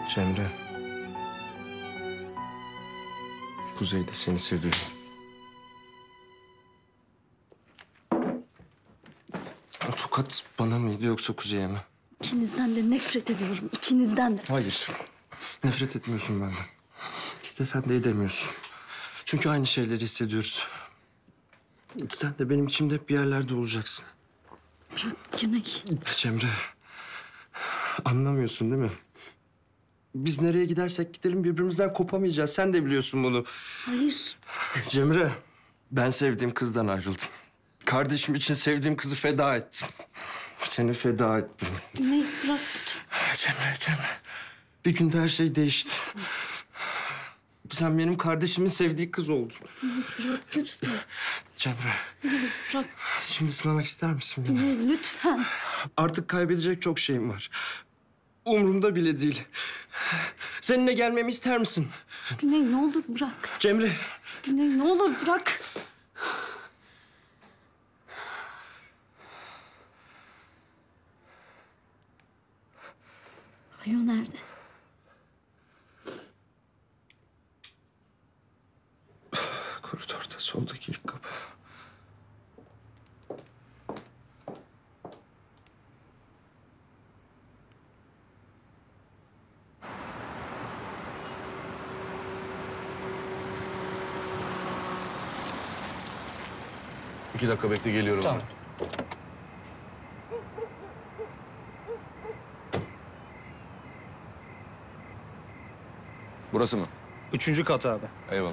Cemre. Kuzey de seni seviyor. O tokat bana mıydı yoksa Kuzey'e mi? İkinizden de nefret ediyorum. İkinizden de. Hayır. Nefret etmiyorsun benden. İstesen de edemiyorsun. Çünkü aynı şeyleri hissediyoruz. Sen de benim içimde hep bir yerlerde olacaksın. Bırak Güney. Cemre. Anlamıyorsun değil mi? Biz nereye gidersek gidelim birbirimizden kopamayacağız. Sen de biliyorsun bunu. Hayır. Cemre, ben sevdiğim kızdan ayrıldım. Kardeşim için sevdiğim kızı feda ettim. Seni feda ettim. Güney bırak lütfen. Cemre, Cemre. Bir günde her şey değişti. Sen benim kardeşimin sevdiği kız oldun. Bırak lütfen. Cemre, Güney bırak. şimdi sınamak ister misin beni? Güney lütfen. Artık kaybedecek çok şeyim var. Umurumda bile değil. Seninle gelmemi ister misin? Güney ne olur bırak. Cemre. Güney ne olur bırak. Ayo nerede? Koridorda soldaki ilk kapı. İki dakika bekle, geliyorum. Tamam. Burası mı? Üçüncü kat abi. Eyvallah.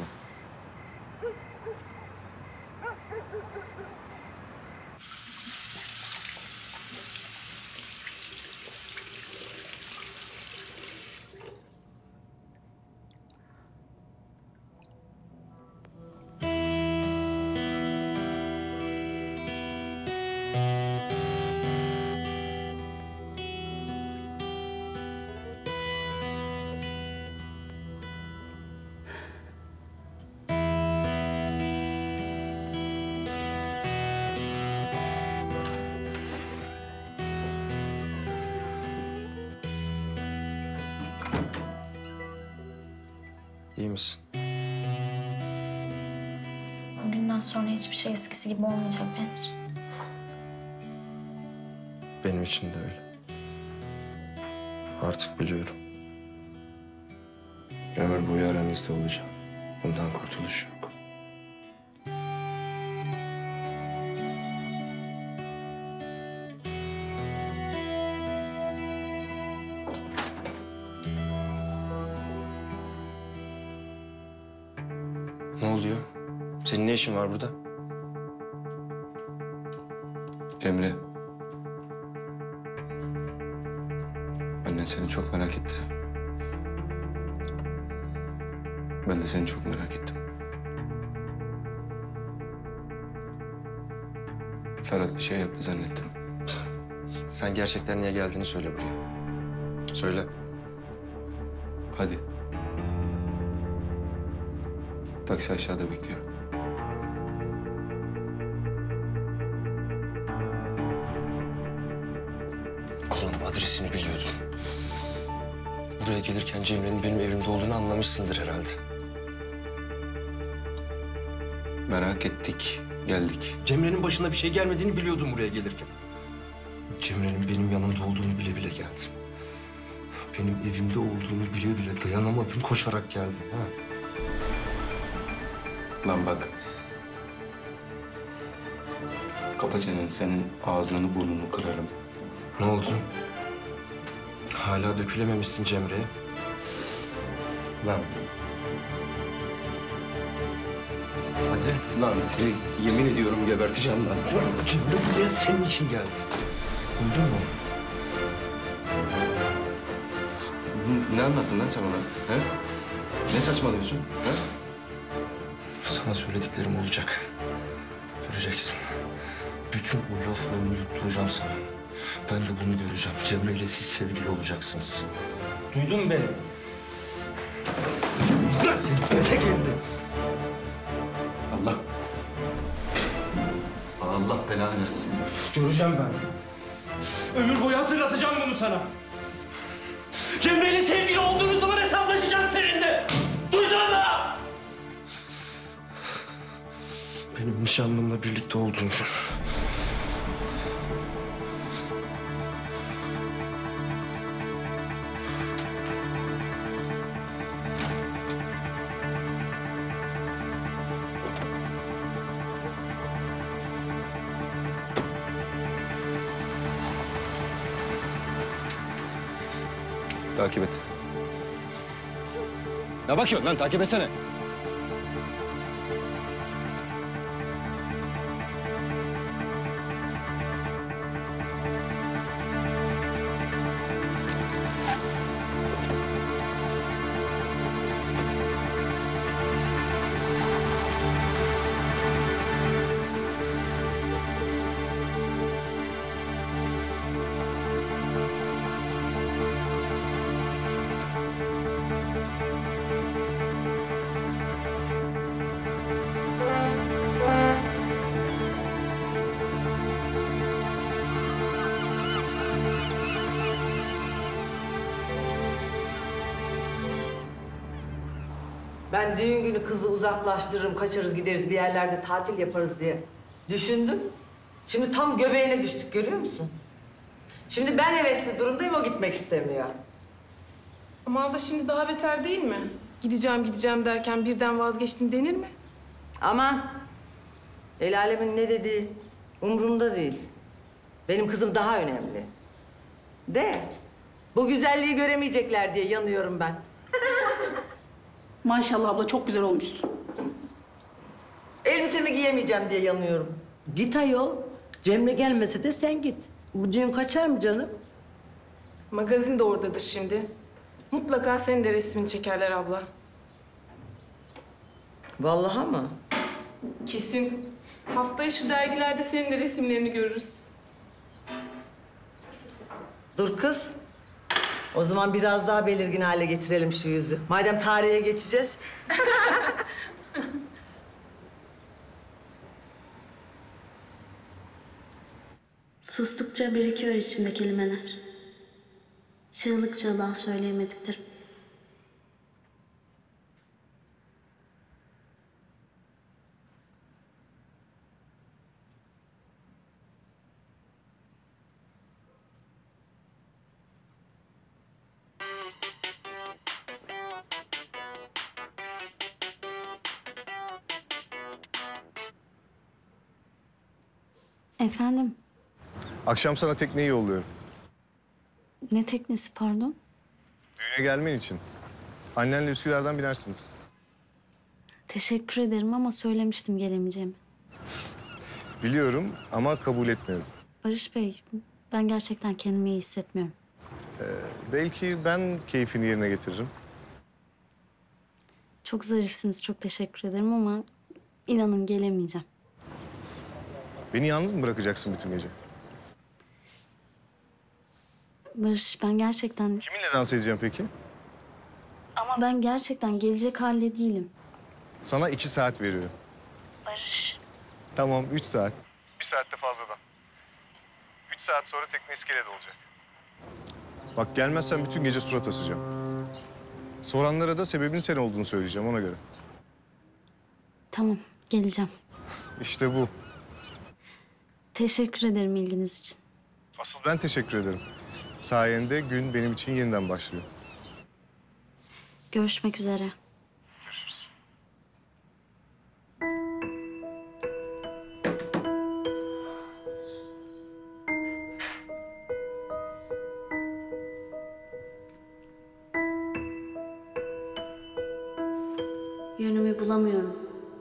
İyi misin? Bugünden sonra hiçbir şey eskisi gibi olmayacak benim için. Benim için de öyle. Artık biliyorum. Ömür boyu aranızda olacağım. Bundan kurtuluş yok. Ne oluyor? Senin ne işin var burada? Cemre. Annen seni çok merak etti. Ben de seni çok merak ettim. Ferhat bir şey yaptı zannettim. Sen gerçekten niye geldiğini söyle buraya. Söyle. Hadi. Taksi aşağıda bekliyor. Ulan adresini biliyordun. Buraya gelirken Cemre'nin benim evimde olduğunu anlamışsındır herhalde. Merak ettik, geldik. Cemre'nin başına bir şey gelmediğini biliyordum buraya gelirken. Cemre'nin benim yanımda olduğunu bile bile geldim. Benim evimde olduğunu bile bile dayanamadım, koşarak geldim. Ha? Lan bak. Kapa çeneni, senin ağzını burnunu kırarım. Ne oldu? Hala dökülememişsin Cemre'ye. Lan. Hadi. Lan seni yemin ediyorum geberteceğim lan. Cemre buraya senin için geldi. Duydun mu? Ne anlattın lan sen ona? He? Ne saçmalıyorsun? He? Sana söylediklerim olacak. Göreceksin. Bütün o laflarını yutturacağım sana. Ben de bunu göreceğim. Cemre ile siz sevgili olacaksınız. Duydun mu beni? Çek elini. Allah. Allah belanı versin. Göreceğim ben. Ömür boyu hatırlatacağım bunu sana. Cemre'yle sevgili olduğunuz zaman hesaplaşacağız seninle. Duydun mu? Benim nişanlımla birlikte olduğum gün. Takip et. Ne bakıyorsun lan? Takip etsene. Ben düğün günü kızı uzaklaştırırım, kaçarız gideriz bir yerlerde tatil yaparız diye düşündüm. Şimdi tam göbeğine düştük, görüyor musun? Şimdi ben hevesli durumdayım, o gitmek istemiyor. Ama abla şimdi daha beter değil mi? Gideceğim gideceğim derken birden vazgeçtim denir mi? Aman, el alemin ne dediği umurumda değil. Benim kızım daha önemli. De, bu güzelliği göremeyecekler diye yanıyorum ben. Maşallah abla çok güzel olmuşsun. Elbisemi giyemeyeceğim diye yanıyorum. Git ayol. Cemre gelmese de sen git. Bu düğün kaçar mı canım? Magazin de oradadır şimdi. Mutlaka senin de resmini çekerler abla. Vallahi mı? Kesin. Haftaya şu dergilerde senin de resimlerini görürüz. Dur kız. O zaman biraz daha belirgin hale getirelim şu yüzü. Madem tarihe geçeceğiz. Sustukça birikiyor içimde kelimeler. Çığlık çığlığa söyleyemediklerim. Efendim, Akşam sana tekneyi yolluyorum. ne teknesi pardon? Düğüne gelmen için. Annenle Üsküdar'dan binersiniz. Teşekkür ederim ama söylemiştim gelemeyeceğimi. Biliyorum ama kabul etmiyorum. Barış Bey, ben gerçekten kendimi iyi hissetmiyorum. Ee, belki ben keyfini yerine getiririm. Çok zarifsiniz, çok teşekkür ederim ama inanın gelemeyeceğim. Beni yalnız mı bırakacaksın bütün gece? Barış, ben gerçekten... Kiminle dans edeceğim peki? Ama ben gerçekten gelecek halde değilim. Sana iki saat veriyorum. Barış. Tamam, üç saat. Bir saatte fazladan. Üç saat sonra tekne iskelede olacak. Bak gelmezsen bütün gece surat asacağım. Soranlara da sebebin sen olduğunu söyleyeceğim ona göre. Tamam, geleceğim. İşte bu. Teşekkür ederim ilginiz için. Asıl ben teşekkür ederim. Sayende gün benim için yeniden başlıyor. Görüşmek üzere. Yönümü bulamıyorum.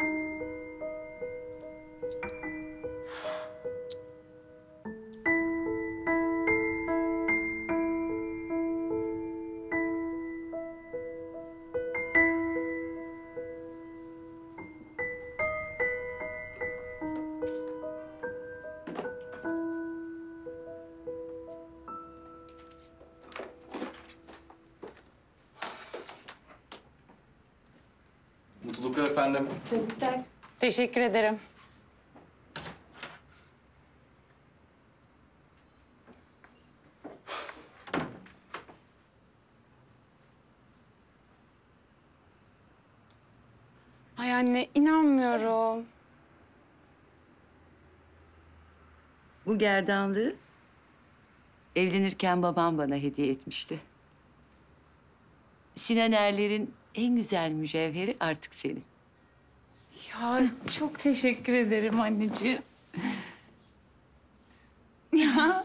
Mutluluklar efendim. Teşekkür ederim. Anne inanmıyorum. Bu gerdanlığı evlenirken babam bana hediye etmişti. Sinan Erler'in en güzel mücevheri artık senin. Ya çok teşekkür ederim anneciğim. Ya.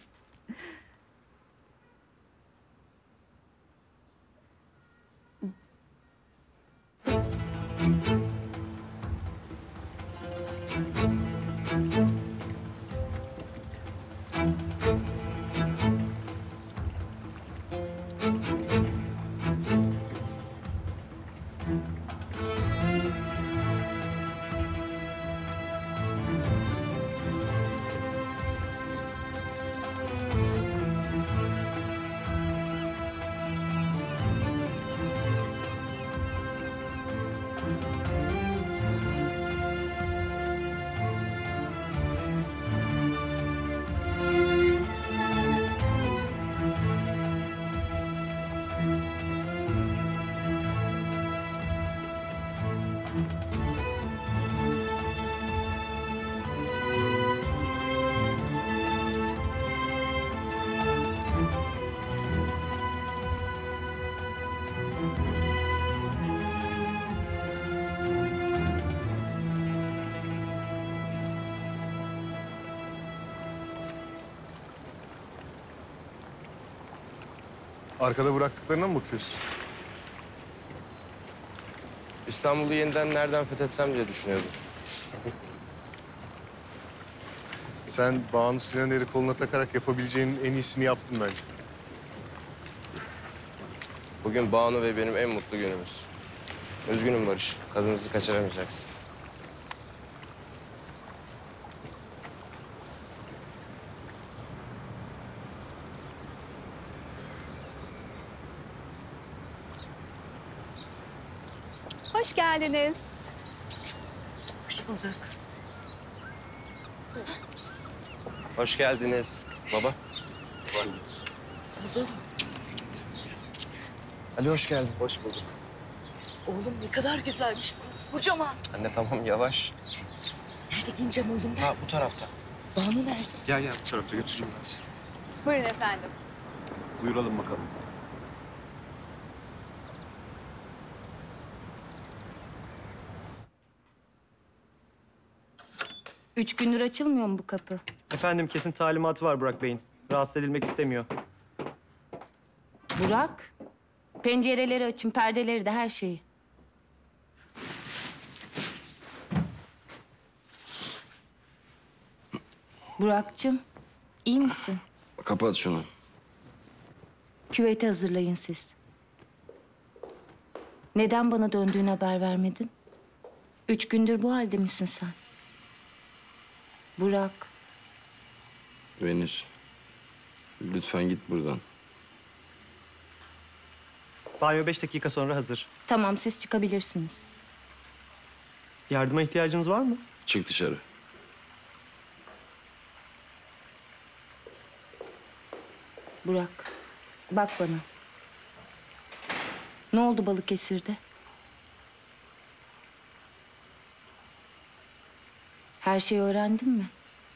Arkada bıraktıklarına mı bakıyorsun? İstanbul'u yeniden nereden fethetsem diye düşünüyordum. Sen Banu Sinaner'i koluna takarak yapabileceğinin en iyisini yaptın bence. Bugün Banu ve benim en mutlu günümüz. Üzgünüm Barış. Kadınızı kaçıramayacaksın. Hoş geldiniz. Hoş bulduk. Hoş geldiniz. Baba. Kuzum, Ali hoş geldin. Hoş bulduk. oğlum ne kadar güzelmiş burası. Kocaman. Anne tamam yavaş. Nerede giyineceğim oğlum ben? Ha bu tarafta. Banu nerede? Gel gel bu tarafta götüreyim ben seni. Buyurun efendim. Buyuralım bakalım. Üç gündür açılmıyor mu bu kapı? Efendim kesin talimatı var Burak Bey'in. Rahatsız edilmek istemiyor. Burak, pencereleri açın, perdeleri de her şeyi. Burak'cığım, iyi misin? Kapat şunu. Küveti hazırlayın siz. Neden bana döndüğünü haber vermedin? Üç gündür bu halde misin sen? Burak, Venüs. Lütfen git buradan. Banyo beş dakika sonra hazır. tamam siz çıkabilirsiniz. Yardıma ihtiyacınız var mı? Çık dışarı. Burak, bak bana. Ne oldu Balıkesir'de? Her şeyi öğrendin mi?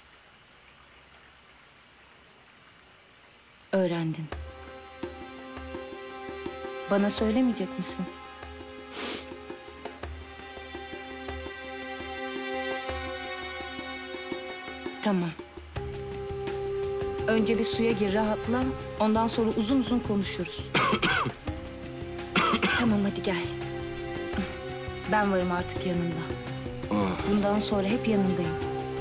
Öğrendin. Bana söylemeyecek misin? Tamam. Önce bir suya gir, rahatla. Ondan sonra uzun uzun konuşuruz. Tamam, hadi gel. Ben varım artık yanında. Bundan sonra hep yanındayım.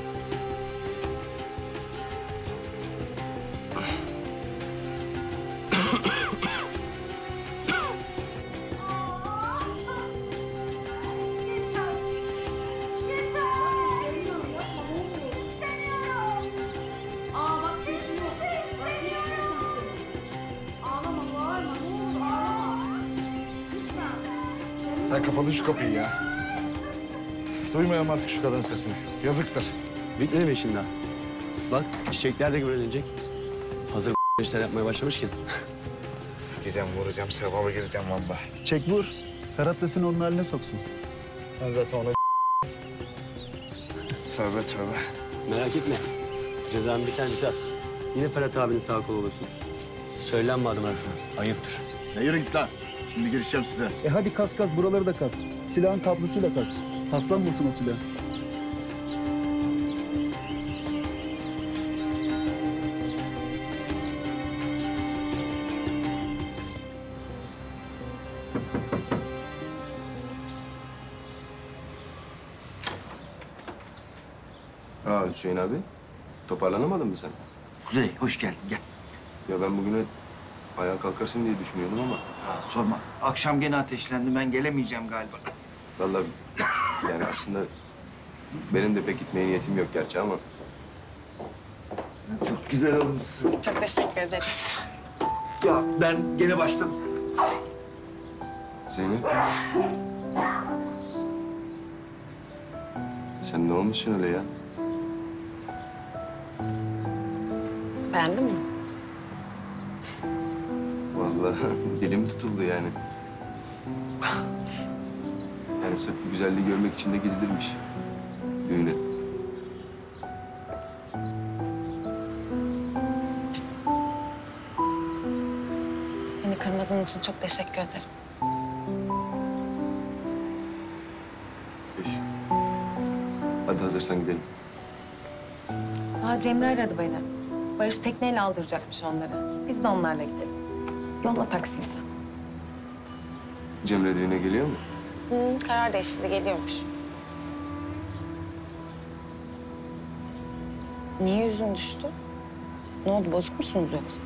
Ya kapatın şu kapıyı ya. Duymayalım artık şu kadının sesini. Yazıktır. Bitmedi mi işin daha? Bak çiçekler de görülecek. Hazır işler yapmaya başlamışken. Gideceğim vuracağım sevaba gireceğim valla. Çek vur. Ferhat da seni onun haline soksun. Ben zaten ona tövbe tövbe. Merak etme. Cezanı bir tane biter. Yine Ferhat abinin sağ kolu olursun. Söylenme adım sana. Ayıptır. Ya yürü git lan. Şimdi girişeceğim size. E hadi kas kas buraları da kas. Silahın kabzasıyla kas. Paslanmasın o silah. Aa Hüseyin abi, toparlanamadın mı sen? Kuzey, hoş geldin. Gel. Ya ben bugüne ayağa kalkarsın diye düşünüyordum ama... Ha, sorma. Akşam gene ateşlendi. Ben gelemeyeceğim galiba. Vallahi yani aslında benim de pek gitmeye niyetim yok gerçi ama... Çok güzel olmuşsun. Çok teşekkür ederiz. Ya ben gene başladım. Zeynep... Sen ne olmuşsun öyle ya? Beğendin mi? Vallahi dilim tutuldu yani. Yani sırf bu güzelliği görmek için de gidilirmiş düğüne. Beni kırmadığın için çok teşekkür ederim. Beş. Hadi hazırsan gidelim. Aa, Cemre aradı beni. Barış tekneyle aldıracakmış onları. Biz de onlarla gidelim. Yolla taksiyi sen. Cemre düğüne geliyor mu? Hı, karar değişti, geliyormuş. Niye yüzün düştü? Ne oldu, bozuk musunuz yoksa?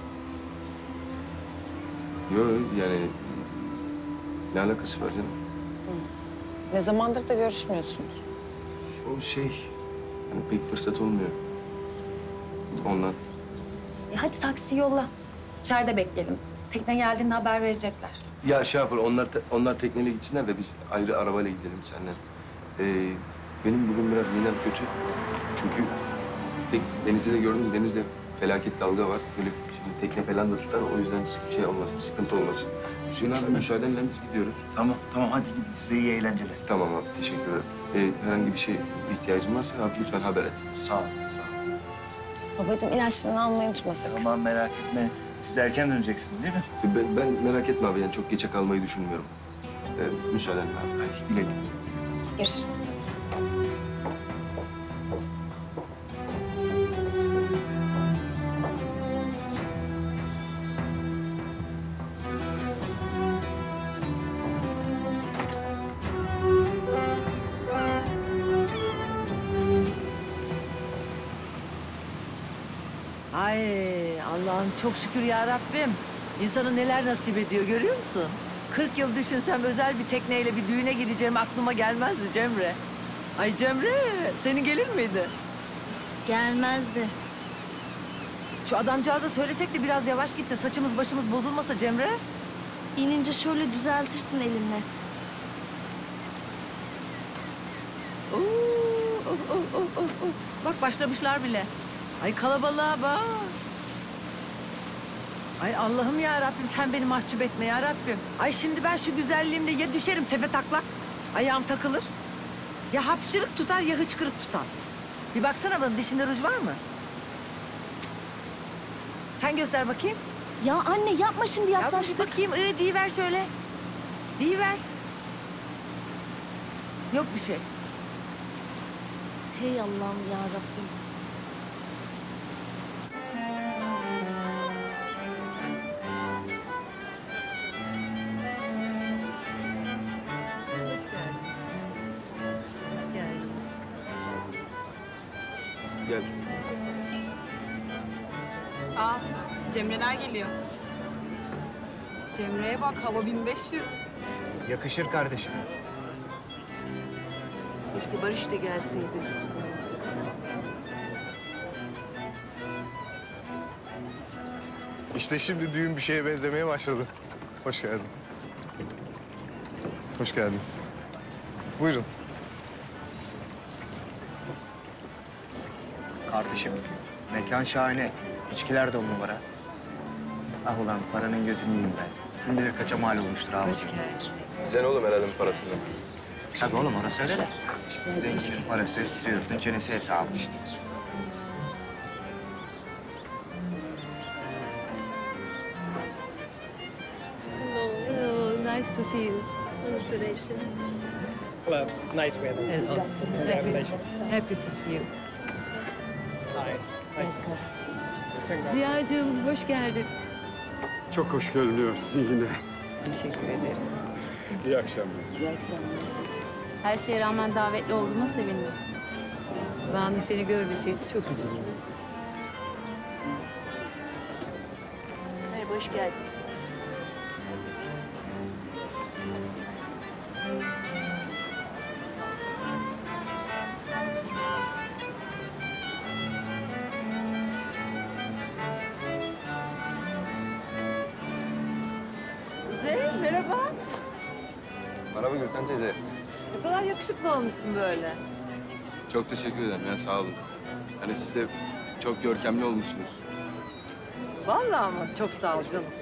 Yok yani ne alakası var canım? Ne zamandır da görüşmüyorsunuz? O şey hani pek fırsat olmuyor. Ondan. E hadi taksi yolla. İçeride bekleyelim. Tekne geldiğinde haber verecekler. Ya şey yapalım onlar te- onlar tekneyle gitsinler de biz ayrı arabayla gidelim seninle. Ee, benim bugün biraz midem kötü. Çünkü tek, denizde de gördüm denizde felaket dalga var. Böyle şimdi tekne falan da tutar o yüzden sık- şey olmasın, sıkıntı olmasın. Hüseyin abi müsaadenle biz gidiyoruz. Tamam, tamam. Hadi gidin. Size iyi eğlenceler. Tamam abi teşekkür ederim. Ee, herhangi bir şey ihtiyacın varsa abi lütfen haber et. Sağ ol. Babacığım ilaçlarını almayı unutma sakın. Tamam, merak etme. Siz de erken döneceksiniz değil mi? Ben, ben merak etme abi yani çok geçe kalmayı düşünmüyorum. Ee, müsaadenle abi. Hadi güle güle. Görüşürüz. Ay Allah'ım çok şükür ya Rabbim. İnsana neler nasip ediyor görüyor musun? kırk yıl düşünsem özel bir tekneyle bir düğüne gideceğim aklıma gelmezdi Cemre. Ay Cemre, senin gelir miydi? Gelmezdi. Şu adamcağıza söylesek de biraz yavaş gitse, saçımız başımız bozulmasa Cemre. İnince şöyle düzeltirsin elinle. Oo, oh, oh, oh, oh, oh. Bak başlamışlar bile. Ay kalabalığa bak. Ay Allah'ım ya Rabbim sen beni mahcup etme ya Rabbim. Ay şimdi ben şu güzelliğimle ya düşerim tepe taklak. Ayağım takılır. Ya hapşırık tutar ya hıçkırık tutar. Bir baksana bana dişinde ruj var mı? Cık. Sen göster bakayım. Ya anne yapma şimdi yaklaştık. Ya bir bakayım ıı deyiver şöyle. Deyiver. Yok bir şey. Hey Allah'ım ya Rabbim. Hoş geldiniz. Hoş geldiniz. Gel. Aa, Cemreler geliyor. Cemre'ye bak, hava bin beş yüz. Yakışır kardeşim. Keşke Barış da gelseydi. İşte şimdi düğün bir şeye benzemeye başladı. Hoş geldin. Hoş geldiniz. Buyurun. Kardeşim, mekan şahane. İçkiler de on numara. Ah ulan paranın gözünü yiyeyim ben. Kim bilir kaça mal olmuştur abi. Hoş geldin. Sen oğlum helalin parasını. Tabii oğlum orası öyle de. İşte zengin parası, Züğürt'ün çenesi hesabı işte. Hello, nice to see you. Congratulations. Hello, nice weather. Hello. Congratulations. Happy to see you. Hi, nice to meet you. Ziya'cığım hoş geldin. Çok hoş görünüyorsun yine. Teşekkür ederim. İyi akşamlar. İyi akşamlar. Her şeye rağmen davetli olduğuma sevindim. Banu seni görmeseydi çok üzülürdü. Merhaba, hoş geldin. Kuzey, merhaba. Merhaba Gülten teyze. Ne kadar yakışıklı olmuşsun böyle. Çok teşekkür ederim ya sağ olun. Hani siz de çok görkemli olmuşsunuz. Vallahi ama çok sağ ol canım.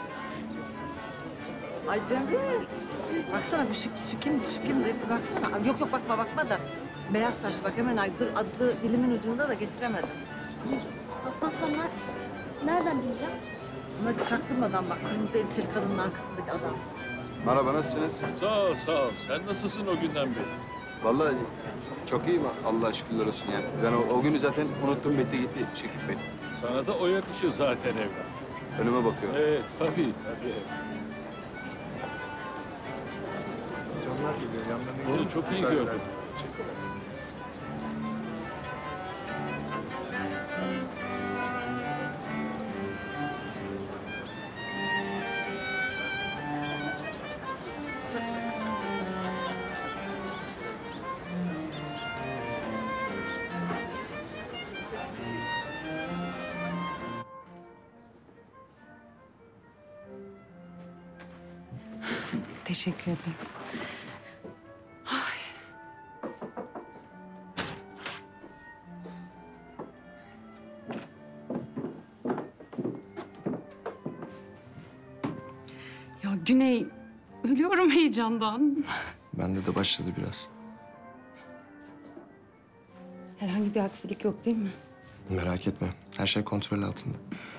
Ay Cemre, baksana bu şu, şu kimdi, şu kimdi? Bir baksana. Ay, Yok yok bakma bakma da. Beyaz saç bak hemen ay dur adı dilimin ucunda da getiremedim. Bakmazsam ner nereden bileceğim? Buna çaktırmadan bak kırmızı elbiseli kadının arkasındaki adam. Merhaba, nasılsınız? Sağ ol, sağ ol. Sen nasılsın o günden beri? Vallahi çok iyiyim Allah'a şükürler olsun yani. Ben o, o günü zaten unuttum, bitti gitti Şekip Bey. Sana da o yakışıyor zaten evlat. Önüme bakıyorum. Evet, tabii, tabii. Canlar geliyor yanlarına. Onu çok iyi Müsaade gördüm. ederseniz. Teşekkürler. Teşekkür ederim. Ya Güney, ölüyorum heyecandan. Bende de başladı biraz. Herhangi bir aksilik yok değil mi? Merak etme. Her şey kontrol altında.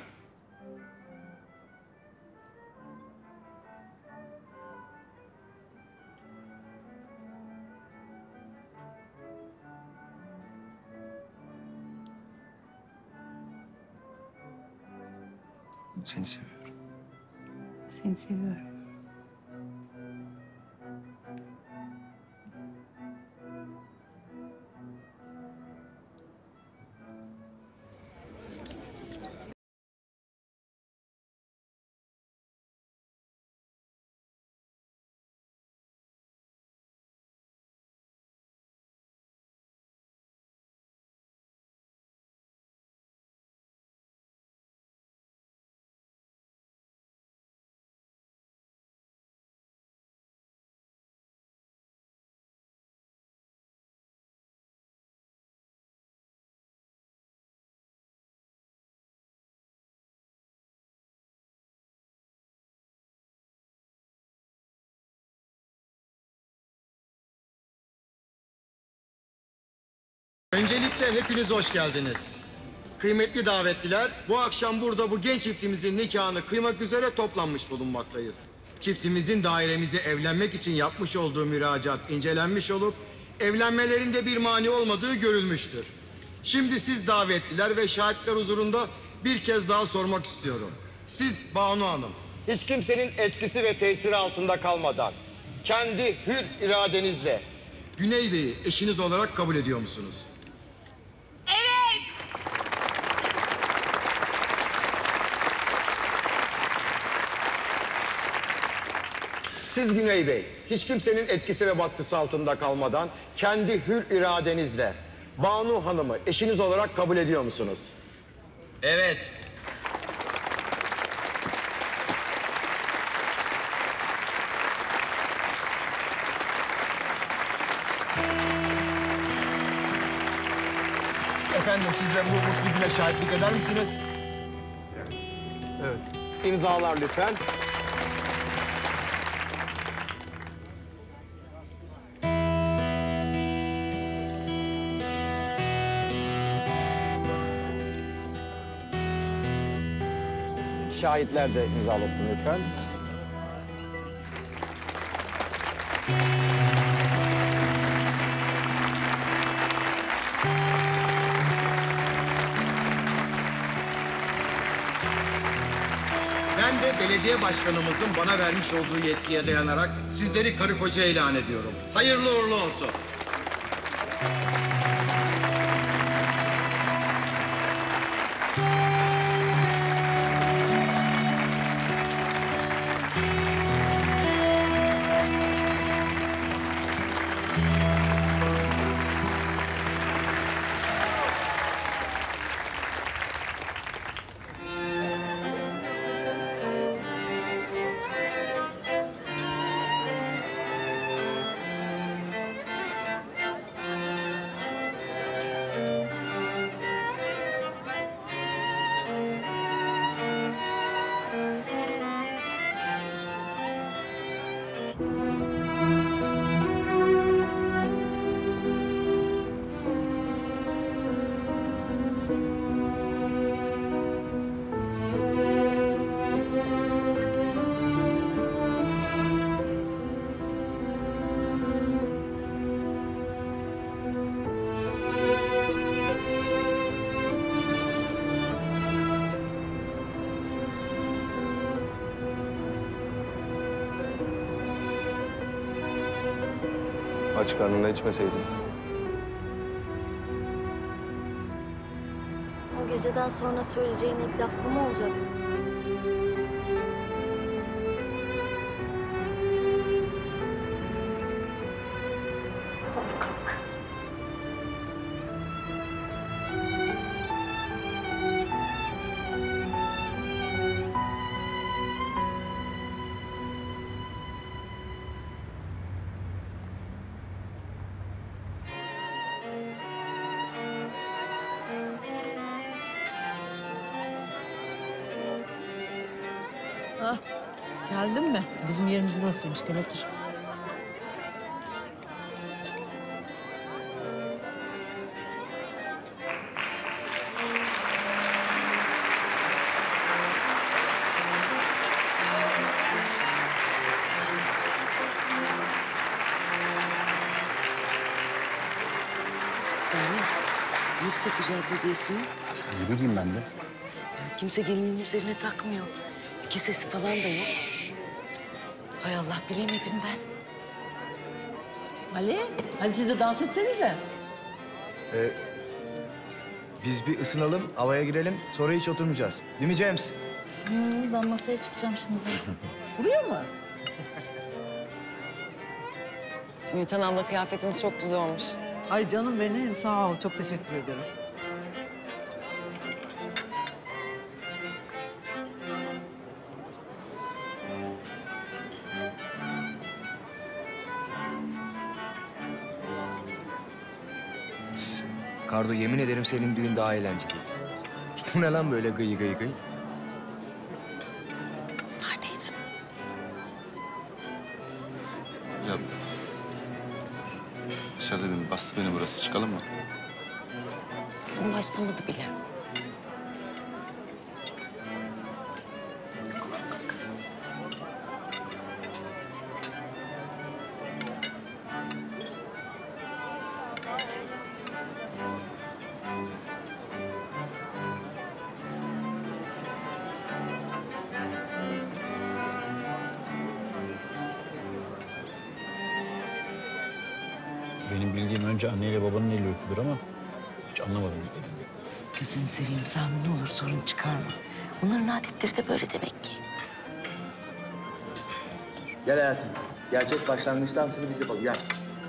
Seni seviyorum. Seni seviyorum. Öncelikle hepiniz hoş geldiniz. Kıymetli davetliler, bu akşam burada bu genç çiftimizin nikahını kıymak üzere toplanmış bulunmaktayız. Çiftimizin dairemize evlenmek için yapmış olduğu müracaat incelenmiş olup evlenmelerinde bir mani olmadığı görülmüştür. Şimdi siz davetliler ve şahitler huzurunda bir kez daha sormak istiyorum. Siz Banu Hanım, hiç kimsenin etkisi ve tesiri altında kalmadan kendi hür iradenizle Güney Bey'i eşiniz olarak kabul ediyor musunuz? Siz Güney Bey, hiç kimsenin etkisi ve baskısı altında kalmadan kendi hür iradenizle Banu Hanım'ı eşiniz olarak kabul ediyor musunuz? Evet. Efendim siz de bu mutlu güne şahitlik eder misiniz? Evet. İmzalar lütfen. şahitler de imzalasın lütfen. Ben de belediye başkanımızın bana vermiş olduğu yetkiye dayanarak sizleri karı koca ilan ediyorum. Hayırlı uğurlu olsun. Aç karnına içmeseydin. O geceden sonra söyleyeceğin ilk laf bu mu olacaktı? Korkak. Ah, geldin mi? Bizim yerimiz burasıymış. Gel otur. Salih, nasıl takacağız hediyesini? Ne bileyim ben de. Kimse gelinin üzerine takmıyor. Kesesi falan da yok. Hay Allah, bilemedim ben. Ali, hadi siz de dans etsenize. Ee, biz bir ısınalım, havaya girelim. Sonra hiç oturmayacağız. Değil mi James? Hmm, ben masaya çıkacağım şimdi zaten. Buraya mı? Gülten abla, kıyafetiniz çok güzel olmuş. Ay canım benim, sağ ol. Çok teşekkür ederim. Kardo, yemin ederim senin düğün daha eğlenceli. Bu ne lan böyle gıy gıy gıy? Neredeydin? Ya dışarıda beni bastı beni burası. Çıkalım mı? Gün başlamadı bile. Benim bildiğim önce anneyle babanın eli öpülür ama hiç anlamadım. Gözünü seveyim Sami, ne olur sorun çıkarma. Bunların adetleri de böyle demek ki. Gel hayatım. Gerçek başlangıç dansını biz yapalım. Gel.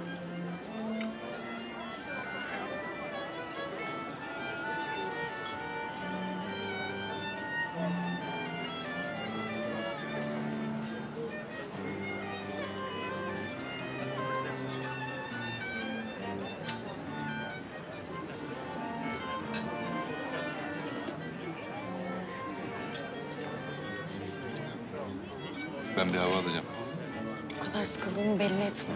Ben bir hava alacağım. Bu kadar sıkıldığını belli etme.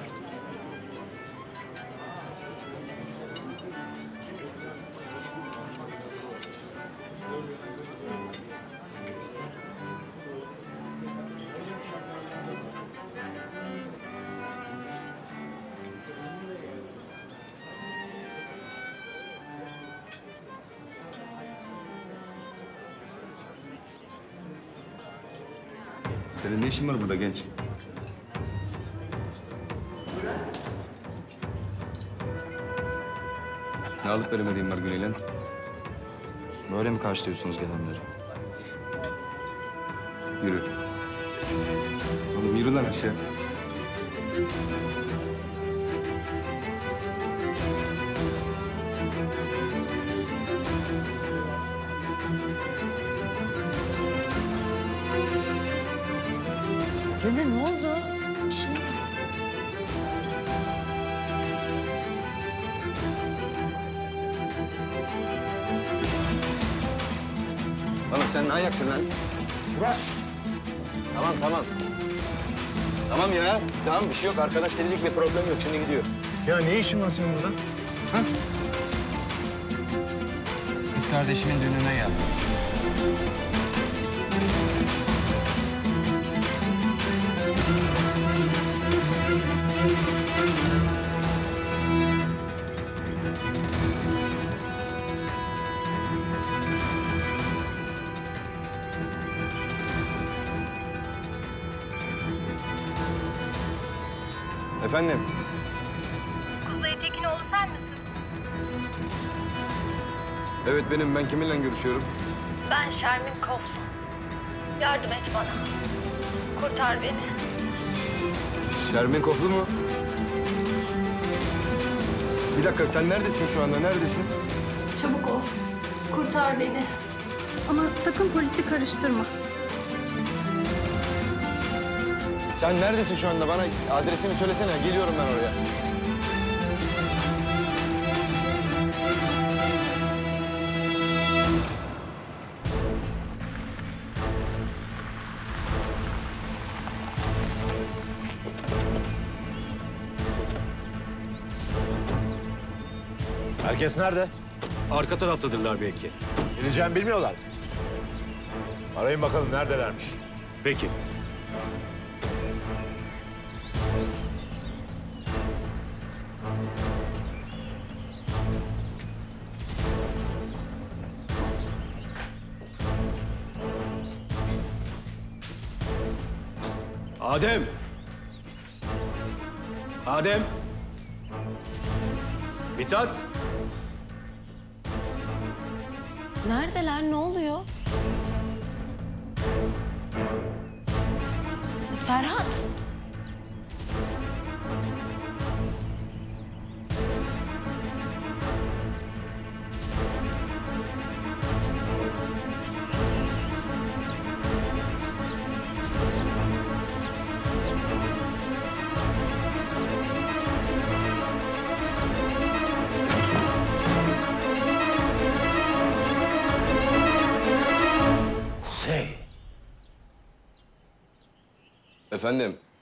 Senin ne işin var burada genç? Ne alıp veremediğim var Güney'le? Böyle mi karşılıyorsunuz gelenleri? Yürü. Oğlum yürü lan aşağı. Cemre ne oldu? Bir şey mi? Oğlum sen ne ayaksın lan? Bas. Tamam tamam. Tamam ya. Tamam bir şey yok. Arkadaş gelecek bir problem yok. Şimdi gidiyor. Ya ne işin var senin burada? Ha? Kız kardeşimin düğününe geldim. Efendim? Kuzey Tekinoğlu sen misin? Evet benim. Ben kiminle görüşüyorum? Ben Şermin Kovsun. Yardım et bana. Kurtar beni. Şermin Koflu mu? Bir dakika sen neredesin şu anda? Neredesin? Çabuk ol. Kurtar beni. Ama sakın polisi karıştırma. Sen neredesin şu anda? Bana adresini söylesene. Geliyorum ben oraya. Herkes nerede? Arka taraftadırlar belki. Geleceğimi bilmiyorlar. Arayın bakalım neredelermiş. Peki. Adem! Adem! Mithat! Neredeler? Ne oluyor? Ferhat. Efendim?